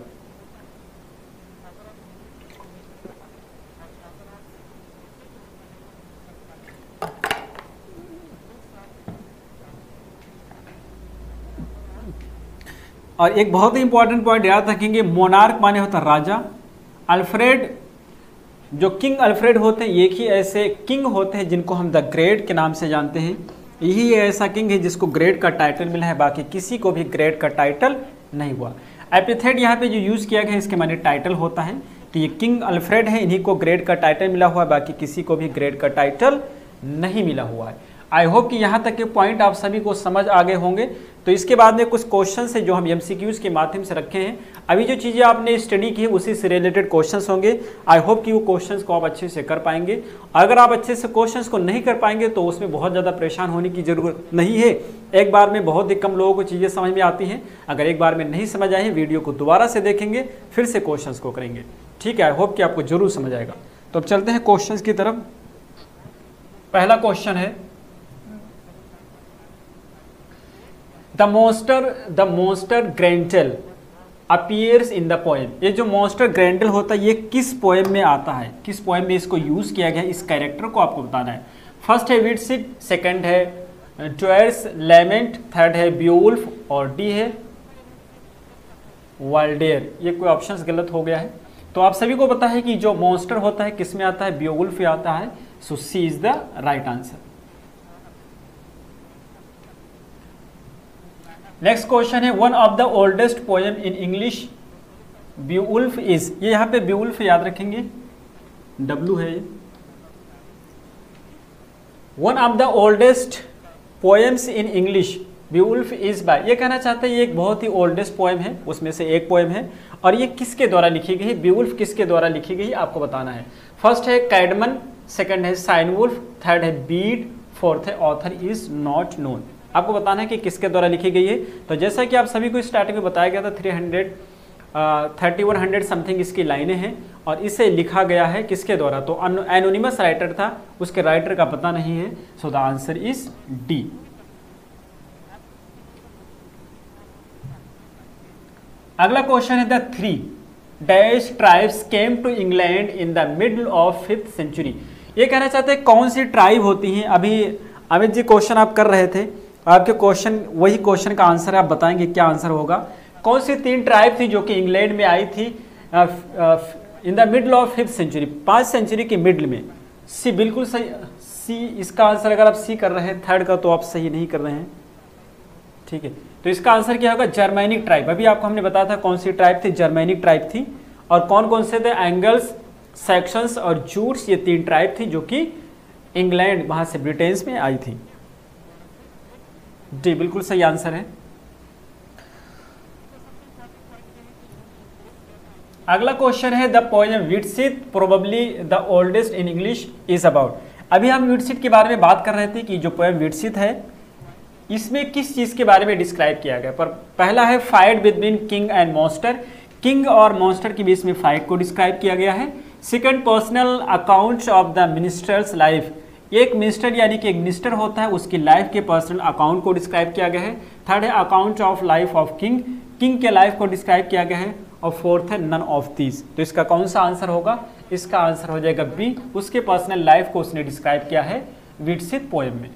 Speaker 1: और एक बहुत ही इंपॉर्टेंट पॉइंट याद रखेंगे, मोनार्क माने होता राजा। अल्फ्रेड, जो किंग अल्फ्रेड होते हैं, एक ही ऐसे किंग होते हैं जिनको हम द ग्रेट के नाम से जानते हैं। यही ऐसा किंग है जिसको ग्रेट का टाइटल मिला है, बाकी किसी को भी ग्रेट का टाइटल नहीं हुआ। एपिथेट यहाँ पे जो यूज़ किया गया है इसके माने टाइटल होता है, तो ये किंग अल्फ्रेड है, इन्हीं को ग्रेट का टाइटल मिला हुआ है, बाकी किसी को भी ग्रेट का टाइटल नहीं मिला हुआ है। आई होप कि यहाँ तक के पॉइंट आप सभी को समझ आ गए होंगे। तो इसके बाद में कुछ क्वेश्चन है जो हम एमसीक्यूज के माध्यम से रखे हैं। अभी जो चीज़ें आपने स्टडी की है उसी से रिलेटेड क्वेश्चंस होंगे। आई होप कि वो क्वेश्चंस को आप अच्छे से कर पाएंगे। अगर आप अच्छे से क्वेश्चंस को नहीं कर पाएंगे तो उसमें बहुत ज़्यादा परेशान होने की ज़रूरत नहीं है। एक बार में बहुत ही कम लोगों को चीज़ें समझ में आती हैं। अगर एक बार में नहीं समझ आए, वीडियो को दोबारा से देखेंगे, फिर से क्वेश्चंस को करेंगे। ठीक है, आई होप कि आपको जरूर समझ आएगा। तो अब चलते हैं क्वेश्चंस की तरफ। पहला क्वेश्चन है, the monster the monster Grendel appears in the poem. ये जो मॉन्स्टर ग्रेंटल होता है ये किस पोएम में आता है, किस पोएम में इसको यूज किया गया है, इस कैरेक्टर को आपको बताना है। फर्स्ट है विटसिट, सेकंड है ट्वेयर्स लेमेंट, थर्ड है बियोवुल्फ और डी है वाल्डेयर। ये कोई ऑप्शंस गलत हो गया है। तो आप सभी को पता है कि जो मॉन्स्टर होता है किस में आता है, बियोवुल्फ में आता है। So C is the right answer. Next question है, one of the oldest poem in English Beowulf is. ये यहाँ पे बियोवुल्फ याद रखेंगे, डब्ल्यू है ये। One of the oldest poems in English Beowulf is by, ये कहना चाहते हैं ये एक बहुत ही ओल्डेस्ट पोएम है, उसमें से एक पोएम है और ये किसके द्वारा लिखी गई, बीवुल्फ किसके द्वारा लिखी गई आपको बताना है। फर्स्ट है कैडमन, सेकंड है साइनवुल्फ, थर्ड है बीड, फोर्थ है ऑथर इज नॉट नोन। आपको बताना है कि किसके द्वारा लिखी गई है। तो जैसा कि आप सभी को स्टार्टिंग में बताया गया था three hundred thirty one hundred something इसकी लाइनें हैं और इसे लिखा गया है किसके द्वारा, तो एनोनिमस राइटर था, उसके राइटर का पता नहीं है। So the answer is D. अगला क्वेश्चन है the three dash tribes came to England in the middle of fifth century. ये कहना चाहते हैं कौन सी ट्राइब होती हैं। अभी अमित जी क्वेश्चन आप कर रहे थे, आपके क्वेश्चन वही क्वेश्चन का आंसर आप बताएंगे क्या आंसर होगा। कौन सी तीन ट्राइब थी जो कि इंग्लैंड में आई थी in the middle of fifth century, पांच सेंचुरी के मिडल में। सी बिल्कुल सही, सी इसका आंसर अगर आप सी कर रहे हैं, थर्ड का तो आप सही नहीं कर रहे हैं, ठीक है। तो इसका आंसर क्या होगा, जर्मैनिक ट्राइब। अभी आपको हमने बताया था कौन सी ट्राइब थी, जर्मैनिक ट्राइब थी। और कौन कौन से थे, एंगल्स, सैक्सन्स और जूट्स, ये तीन ट्राइब थी जो कि इंग्लैंड वहां से ब्रिटेन में आई थी। जी बिल्कुल सही आंसर है। अगला क्वेश्चन है the poem Widsith probably the oldest in English is about. अभी हम विटसिथ के बारे में बात कर रहे थे कि जो पोएम विटसिथ है इसमें किस चीज के बारे में डिस्क्राइब किया गया। पर पहला है fight between king and monster, king और मॉन्स्टर के बीच में फाइट को डिस्क्राइब किया गया है। Second personal accounts of the ministers life, एक मिनिस्टर यानी कि एक मिनिस्टर होता है उसकी लाइफ के पर्सनल अकाउंट को डिस्क्राइब किया गया है। थर्ड है account of life of king, king के लाइफ को डिस्क्राइब किया गया है। और फोर्थ है नन ऑफ दीज। तो इसका कौन सा आंसर होगा, इसका आंसर हो जाएगा बी, उसके पर्सनल लाइफ को उसने डिस्क्राइब किया है विटसिथ पोएम में।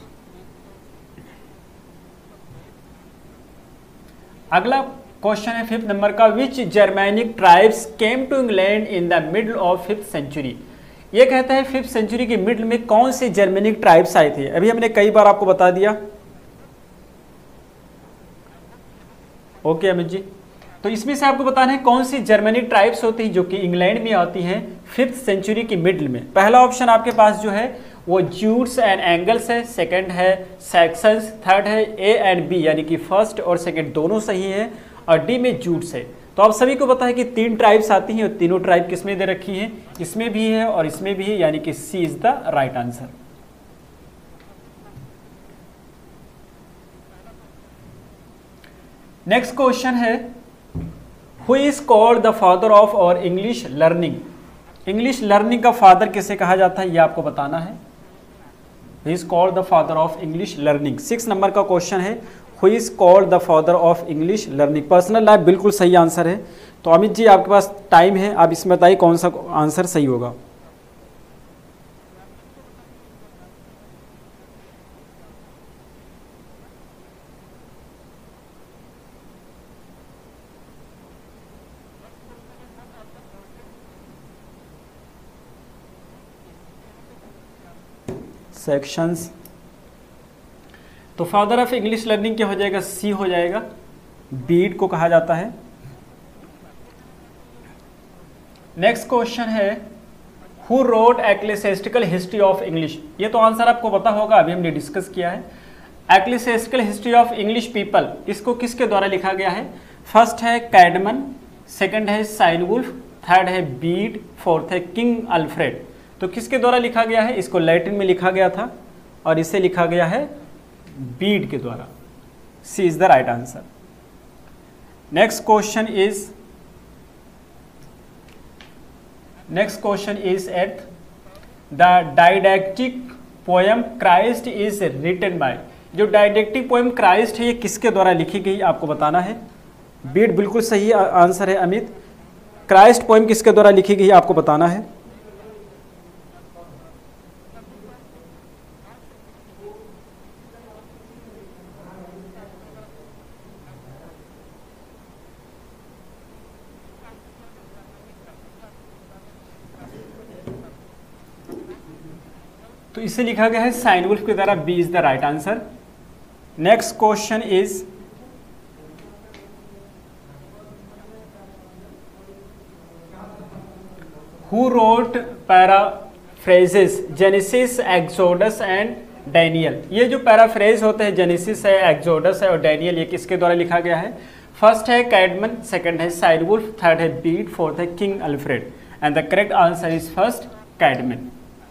Speaker 1: अगला क्वेश्चन है फिफ्थ नंबर का, which Germanic tribes came to England in the middle of fifth century. ये कहता है फिफ्थ सेंचुरी के मिडल में कौन से जर्मैनिक ट्राइब्स आए थे। अभी हमने कई बार आपको बता दिया, ओके अमित जी। तो इसमें से आपको बताना है कौन सी जर्मैनिक ट्राइब्स होती हैं जो कि इंग्लैंड में आती हैं फिफ्थ सेंचुरी के मिडल में। पहला ऑप्शन आपके पास जो है वो ज्यूट्स एंड एंगल्स है, सेकंड है सैक्सन्स, थर्ड है ए एंड बी यानी कि फर्स्ट और सेकंड दोनों सही है और डी में ज्यूट्स है। तो आप सभी को पता है कि तीन ट्राइब्स आती हैं और तीनों ट्राइब किसमें दे रखी हैं, इसमें भी है और इसमें भी है, यानी कि C is the right answer. Next question है, who is called the father of और इंग्लिश लर्निंग। इंग्लिश लर्निंग का फादर किसे कहा जाता है ये आपको बताना है। Who is called the father of English learning. Six number का क्वेश्चन है, who is called the father of English learning. Personal life बिल्कुल सही आंसर है। तो अमित जी आपके पास टाइम है, आप इसमें बताइए कौन सा आंसर सही होगा। सेक्शंस, तो फादर ऑफ इंग्लिश लर्निंग क्या हो जाएगा, सी हो जाएगा, बीड को कहा जाता है। नेक्स्ट क्वेश्चन है, who wrote ecclesiastical history of English. ये तो आंसर आपको पता होगा, अभी हमने डिस्कस किया है। Ecclesiastical history of English people, इसको किसके द्वारा लिखा गया है। फर्स्ट है कैडमन, सेकंड है साइनवुल्फ, थर्ड है बीड, फोर्थ है किंग अल्फ्रेड। तो किसके द्वारा लिखा गया है, इसको लैटिन में लिखा गया था और इसे लिखा गया है बीड के द्वारा। C is the right answer. Next question is next question is at the didactic poem Christ is written by. जो डाइडैक्टिक पोएम क्राइस्ट है ये किसके द्वारा लिखी गई आपको बताना है। बीड बिल्कुल सही आंसर है अमित। क्राइस्ट पोएम किसके द्वारा लिखी गई आपको बताना है। तो इसे लिखा गया है साइनवुल्फ के द्वारा, B is the right answer. Next question is who wrote paraphrases Genesis, Exodus and Daniel. ये जो पैराफ्रेज होते हैं जेनेसिस है, एक्सोडस है और डैनियल, ये किसके द्वारा लिखा गया है? फर्स्ट है कैडमन, सेकंड है साइरवुल्फ, थर्ड है बीड, फोर्थ है king Alfred and the correct answer is first Caedmon.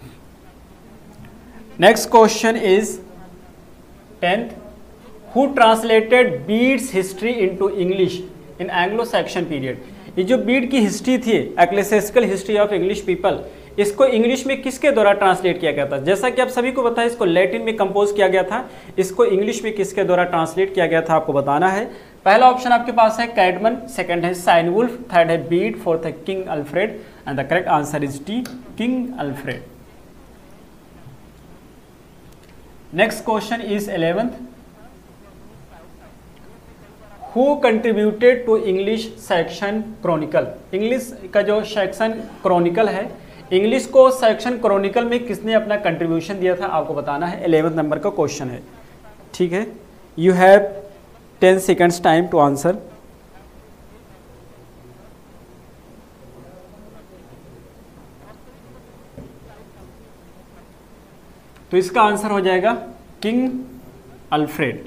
Speaker 1: Next question is tenth, who translated Bede's history into English in Anglo Saxon period. ये जो बीड की हिस्ट्री थी, ecclesiastical history of English people, इसको English में किसके द्वारा translate किया गया था? जैसा कि आप सभी को पता है इसको लैटिन में कंपोज किया गया था, इसको इंग्लिश में किसके द्वारा ट्रांसलेट किया गया था आपको बताना है। पहला ऑप्शन आपके पास है कैडमन, सेकंड है साइनवुल्फ, थर्ड है बीड, फोर्थ है king Alfred and the correct answer is D, king Alfred. Next question is eleventh, who contributed to English Saxon chronicle. English का जो सेक्शन क्रॉनिकल है, इंग्लिश को सेक्शन क्रॉनिकल में किसने अपना कंट्रीब्यूशन दिया था आपको बताना है। इलेवेंथ नंबर का क्वेश्चन है, ठीक है। You have ten seconds time to answer. तो इसका आंसर हो जाएगा किंग अल्फ्रेड।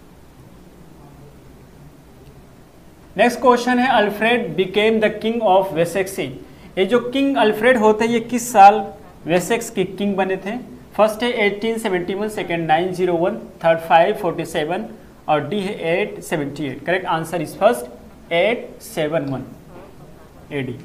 Speaker 1: नेक्स्ट क्वेश्चन है, Alfred became the king of Wessex. ये जो किंग अल्फ्रेड होते हैं ये किस साल वेसेक्स के किंग बने थे? फर्स्ट है eighteen seventy one, second nine zero one, third five forty seven और डी है eight seventy eight. Correct answer is first eight seven one AD.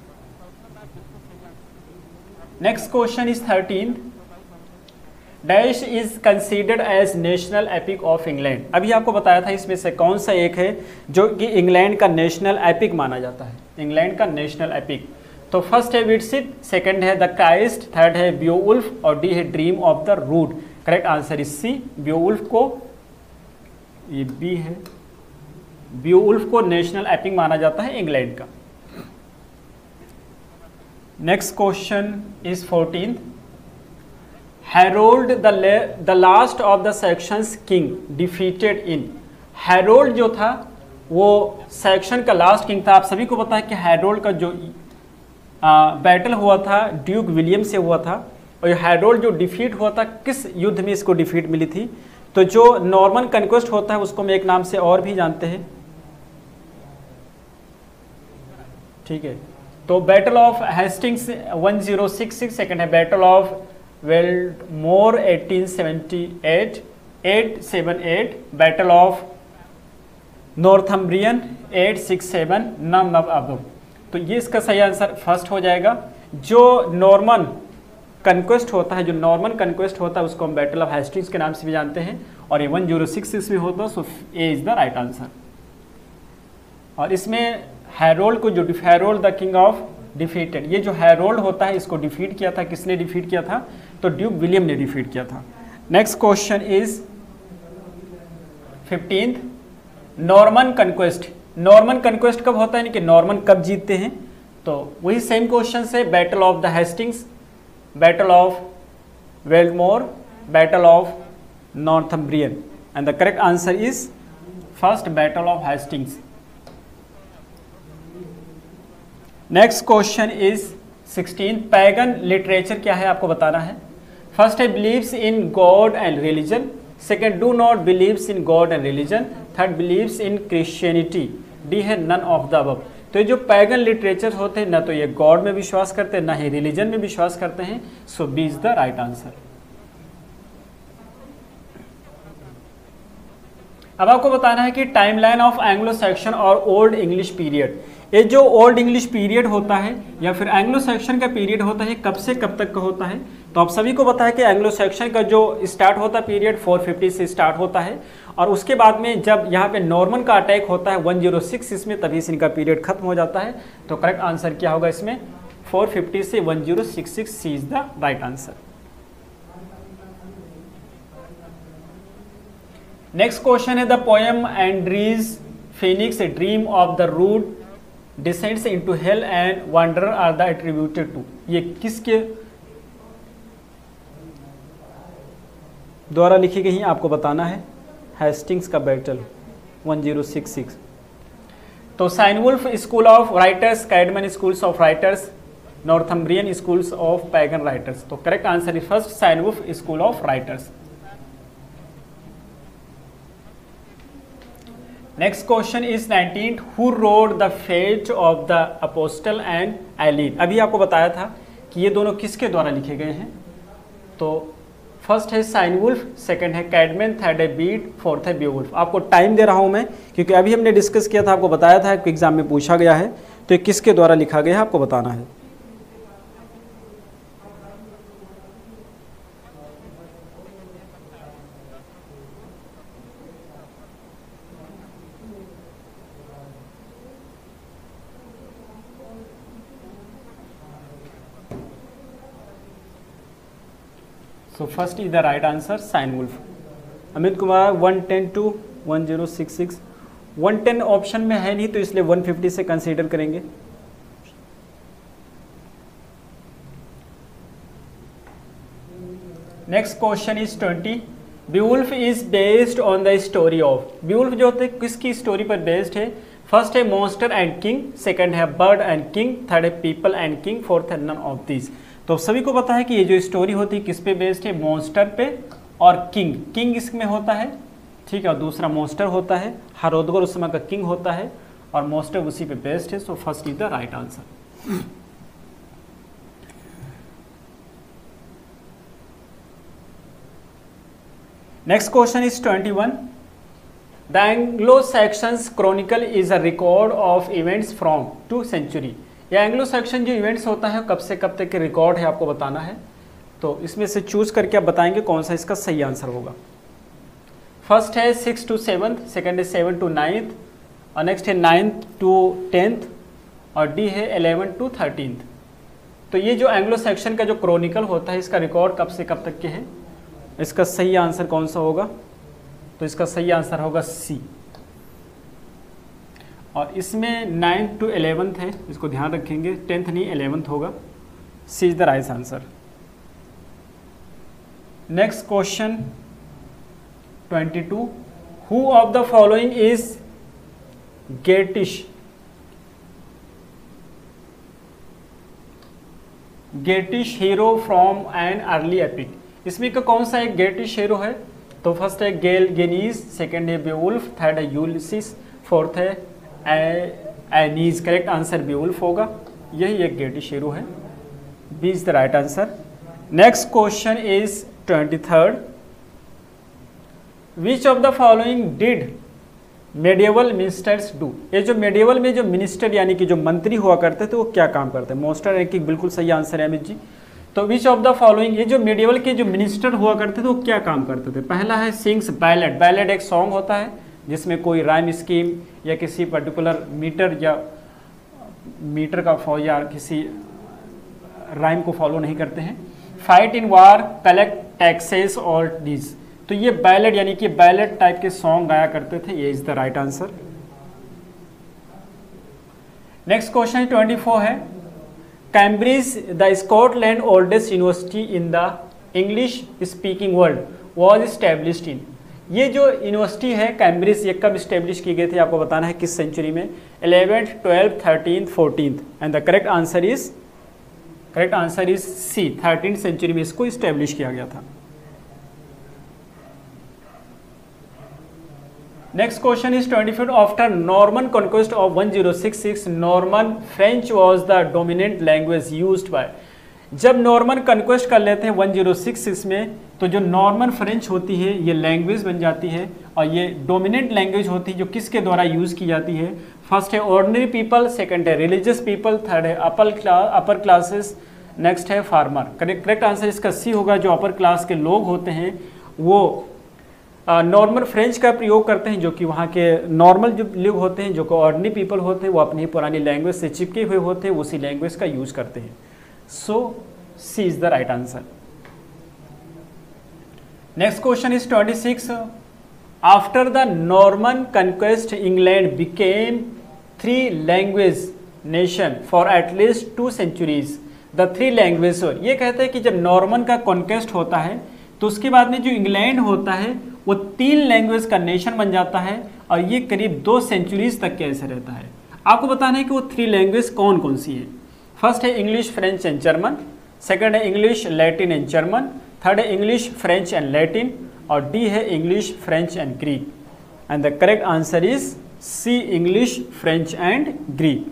Speaker 1: Next question is thirteen, dash is considered as national epic of England. अभी आपको बताया था इसमें से कौन सा एक है जो कि इंग्लैंड का नेशनल एपिक माना जाता है, इंग्लैंड का नेशनल एपिक। तो फर्स्ट है विटसिट, सेकंड है द काइस्ट, थर्ड है बियोवुल्फ और डी है dream of the rood. Correct answer is C, Beowulf को, ये बी है, बियोवुल्फ को नेशनल एपिक माना जाता है इंग्लैंड का। Next question is fourteen, Harold the last of the Saxons king defeated in. Harold जो था वो सेक्शन का लास्ट किंग था। आप सभी को पता है कि हैरोल्ड का जो बैटल हुआ था ड्यूक विलियम से हुआ था, और हैरोल्ड जो डिफीट हुआ था किस युद्ध में इसको डिफीट मिली थी? तो जो नॉर्मन कन्क्वेस्ट होता है उसको हम एक नाम से और भी जानते हैं, ठीक है। तो battle of Hastings one zero six six, second है battle of Weldmore eighteen seventy eight, eight seven eight, battle of Northumbrian eight six seven, none of above. तो ये इसका सही आंसर फर्स्ट हो जाएगा। जो नॉर्मन कन्क्वेस्ट होता है, जो नॉर्मन कन्क्वेस्ट होता है उसको हम बैटल ऑफ हेस्टिंग्स के नाम से भी जानते हैं, और ये वन जीरो सिक्स सिक्स में होता है, so A is the right answer. और इसमें हैरोल्ड को, जो Harold the king of defeated, ये जो हैरोल्ड होता है इसको डिफीट किया था, किसने डिफीट किया था? तो ड्यूक विलियम ने डिफीट किया था। Next question is fifteenth, Norman conquest. Norman conquest कब होता है, यानी कि नॉर्मन कब जीतते हैं? तो वही सेम क्वेश्चन से, battle of the Hastings, battle of Weldmore, battle of Northumbrian and the correct answer is first battle of Hastings. Next question is sixteen, pagan literature क्या है आपको बताना है। फर्स्ट है believes in God and religion, second do not believes in God and religion, third believes in Christianity, D है none of the above. तो ये जो पैगन लिटरेचर होते हैं ना तो ये गॉड में विश्वास करते हैं, ना ही रिलीजन में विश्वास करते हैं, so B is the right answer. अब आपको बताना है कि टाइमलाइन ऑफ एंग्लो सैक्सन और ओल्ड इंग्लिश पीरियड। ये जो ओल्ड इंग्लिश पीरियड होता है या फिर एंग्लो सैक्सन का पीरियड होता है, कब से कब तक का होता है? तो आप सभी को पता है कि एंग्लो सैक्सन का जो स्टार्ट होता है पीरियड फोर फिफ्टी से स्टार्ट होता है, और उसके बाद में जब यहाँ पे नॉर्मन का अटैक होता है वन जीरो सिक्स इसमें, तभी से इनका पीरियड खत्म हो जाता है। तो करेक्ट आंसर क्या होगा इसमें? फोर फिफ्टी से one zero six six, C is the right answer. Next question है, the poem Andreas Phoenix dream of the rood descends into hell and wanderer are the attributed to. ये किसके द्वारा लिखी गई आपको बताना है। हेस्टिंग्स का battle one zero six six. तो Cynewulf school of writers, Caedmon schools of writers, Northumbrian schools of pagan writers. तो correct answer is first Cynewulf school of writers. Next question is nineteen, who wrote the fate of the apostle and Elene. अभी आपको बताया था कि ये दोनों किसके द्वारा लिखे गए हैं। तो फर्स्ट है साइनवुल्फ, सेकंड है कैडमैन, थर्ड है बीड, फोर्थ है बेवुल्फ। आपको टाइम दे रहा हूं मैं क्योंकि अभी हमने डिस्कस किया था, आपको बताया था कि एग्जाम में पूछा गया है, तो ये किसके द्वारा लिखा गया है आपको बताना है। So first is the right answer Cynewulf. Amit Kumar one ten to one zero six six, one ten option में है नहीं तो इसलिए वन फिफ्टी से कंसीडर करेंगे। Next question is twenty, Beowulf is based on the story of. Beowulf जो होते हैं किसकी स्टोरी पर बेस्ड है। फर्स्ट है मॉन्स्टर एंड किंग, सेकंड है बर्ड एंड किंग, थर्ड है पीपल एंड किंग, फोर्थ है नन ऑफ दिस। तो सभी को पता है कि ये जो स्टोरी होती है किस पे बेस्ड है, मॉन्स्टर पे और किंग। किंग इसमें होता है, ठीक है, और दूसरा मॉन्स्टर होता है। हरोदगर उस समय का किंग होता है और मॉन्स्टर उसी पे बेस्ड है। So first is the right answer. Next question is twenty one, the Anglo Saxons chronicle is a record of events from to century. या एंग्लो सैक्सन जो इवेंट्स होता है कब से कब तक के रिकॉर्ड है आपको बताना है। तो इसमें से चूज करके आप बताएंगे कौन सा इसका सही आंसर होगा। फर्स्ट है सिक्स टू सेवन्थ, सेकंड है सेवन टू नाइन्थ, और नेक्स्ट है नाइन्थ टू टेंथ, और डी है एलेवन टू थर्टींथ। तो ये जो एंग्लो सैक्सन का जो क्रॉनिकल होता है इसका रिकॉर्ड कब से कब तक के है, इसका सही आंसर कौन सा होगा। तो इसका सही आंसर होगा सी। और इसमें नाइन्थ टू एलेवंथ है, इसको ध्यान रखेंगे, टेंथ नहीं एलेवंथ होगा। C is the right answer. Next question twenty two, who of the following is Geatish. Geatish hero from an early epic. इसमें का कौन सा एक गेटिश हीरो है। तो फर्स्ट है गेल गेनीज, सेकंड है बेवुल्फ, थर्ड है यूलिसिस, फोर्थ है एनीज। करेक्ट आंसर बेवुल्फ होगा, यही एक गेटिश हीरो है। B is the right answer. Next question is twenty third, which of the following did medieval minstrels do. ये जो medieval में जो मिनिस्टर यानी कि जो मंत्री हुआ करते थे वो क्या काम करते हैं। मोस्टर रैंकिंग बिल्कुल सही आंसर है अमित जी। तो विच ऑफ द फॉलोइंग, ये जो मेडिएवल के जो मिनिस्टर हुआ करते थे वो क्या काम करते थे। पहला है सिंग्स बैलेड। बैलेड एक सॉन्ग होता है जिसमें कोई राइम स्कीम या किसी पर्टिकुलर मीटर या मीटर का फॉलो या किसी राइम को फॉलो नहीं करते हैं। Fight in war, collect taxes और डीज। तो ये बैलेड यानी कि बैलेड टाइप के सॉन्ग गाया करते थे। ये is the right answer. Next question twenty four है, Cambridge the Scotland oldest university in the English speaking world was established in. ये जो यूनिवर्सिटी है कैम्ब्रिज, ये कब इस्टेब्लिश की गई थी आपको बताना है, किस सेंचुरी में। Eleventh, twelfth, thirteen, fourteen. And the correct answer is correct answer is C, thirteen century में इसको इस्टेब्लिश किया गया था। Next question is twenty fifth, after Norman conquest of one zero six six Norman French was the dominant language used by. जब Norman conquest कर लेते हैं one zero six six में, तो जो नॉर्मन फ्रेंच होती है ये लैंग्वेज बन जाती है और ये डोमिनेंट लैंग्वेज होती है जो किसके द्वारा यूज़ की जाती है। फर्स्ट है ऑर्डिनरी पीपल, सेकंड है रिलीजियस पीपल, थर्ड है upper class upper classes, next है फार्मर। करेक्ट करेक्ट आंसर इसका सी होगा। जो अपर क्लास के लोग होते हैं वो नॉर्मल फ्रेंच का प्रयोग करते हैं, जो कि वहाँ के नॉर्मल जो लोग होते हैं, जो कि ऑर्डिनरी पीपल होते हैं, वो अपनी पुरानी लैंग्वेज से चिपके हुए होते हैं, उसी लैंग्वेज का यूज़ करते हैं। So C is the right answer. Next question is twenty six, after the Norman conquest England became three language nation for at least two centuries. The three language, ये कहते हैं कि जब नॉर्मन का कॉन्क्वेस्ट होता है तो उसके बाद में जो इंग्लैंड होता है वो तीन लैंग्वेज का नेशन बन जाता है और ये करीब दो सेंचुरीज तक के ऐसे रहता है। आपको बताना है कि वो थ्री लैंग्वेज कौन कौन सी है। फर्स्ट है English, French and German, second है English, Latin and German, third है इंग्लिश, फ्रेंच एंड लैटिन, और डी है English, French and Greek. And the correct answer is C, English, French and Greek.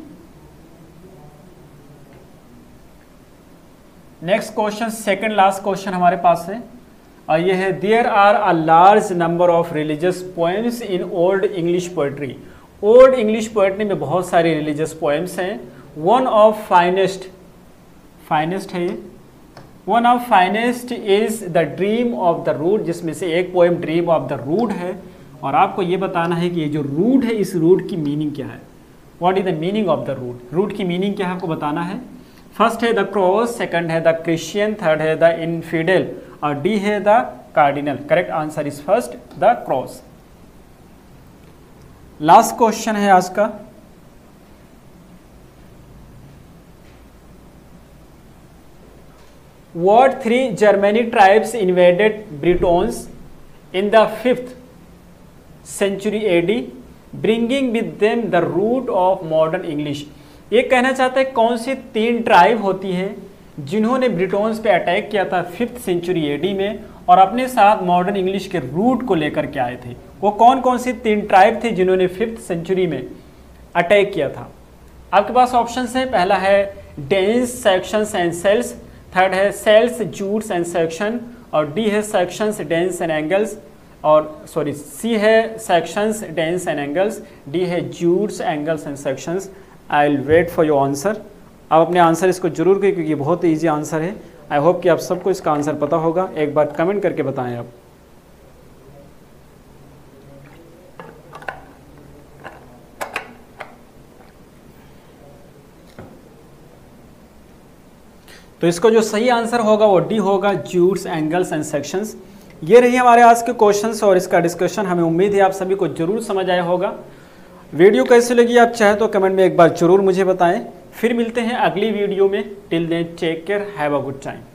Speaker 1: Next question, second last question हमारे पास है, और ये है there are a large number of religious poems in old English poetry. Old English poetry में बहुत सारे religious poems हैं। वन ऑफ फाइनेस्ट, फाइनेस्ट है ये, one of finest is the dream of the rood, जिसमें से एक poem dream of the rood है, और आपको ये बताना है कि ये जो रूड है, इस रूड की मीनिंग क्या है। What is the meaning of the rood, rood की मीनिंग क्या है आपको बताना है। फर्स्ट है द क्रॉस, सेकंड है द क्रिश्चियन, थर्ड है द इनफिडेल, और डी है the cardinal. Correct answer is first, the cross. Last question है आज का, what three Germanic tribes invaded Britons in the fifth century A D, bringing with them the root of modern English। ये कहना चाहता है कौन सी तीन ट्राइब होती हैं जिन्होंने ब्रिटोन्स पे अटैक किया था फिफ्थ सेंचुरी एडी में, और अपने साथ मॉडर्न इंग्लिश के रूट को लेकर के आए थे। वो कौन कौन सी तीन ट्राइब थे जिन्होंने फिफ्थ सेंचुरी में अटैक किया था। आपके पास ऑप्शन है, पहला है Danes, Saxons and Celts, third है सेल्स, जूट्स एंड सेक्शन, और डी है सेक्शंस, डेंस एंड एंगल्स, और सॉरी सी है Saxons, Danes and Angles, D है Jutes, Angles and Saxons. I will wait for your answer. आप अपने answer इसको जरूर करें क्योंकि बहुत ईजी आंसर है। आई होप कि आप सबको इसका आंसर पता होगा। एक बार कमेंट करके बताएं आप। तो इसको जो सही आंसर होगा वो डी होगा, जूट्स, एंगल्स एंड सेक्शंस। ये रही हमारे आज के क्वेश्चंस और इसका डिस्कशन। हमें उम्मीद है आप सभी को जरूर समझ आया होगा। वीडियो कैसी लगी आप चाहे तो कमेंट में एक बार जरूर मुझे बताएं। फिर मिलते हैं अगली वीडियो में। Till then take care, have a good time.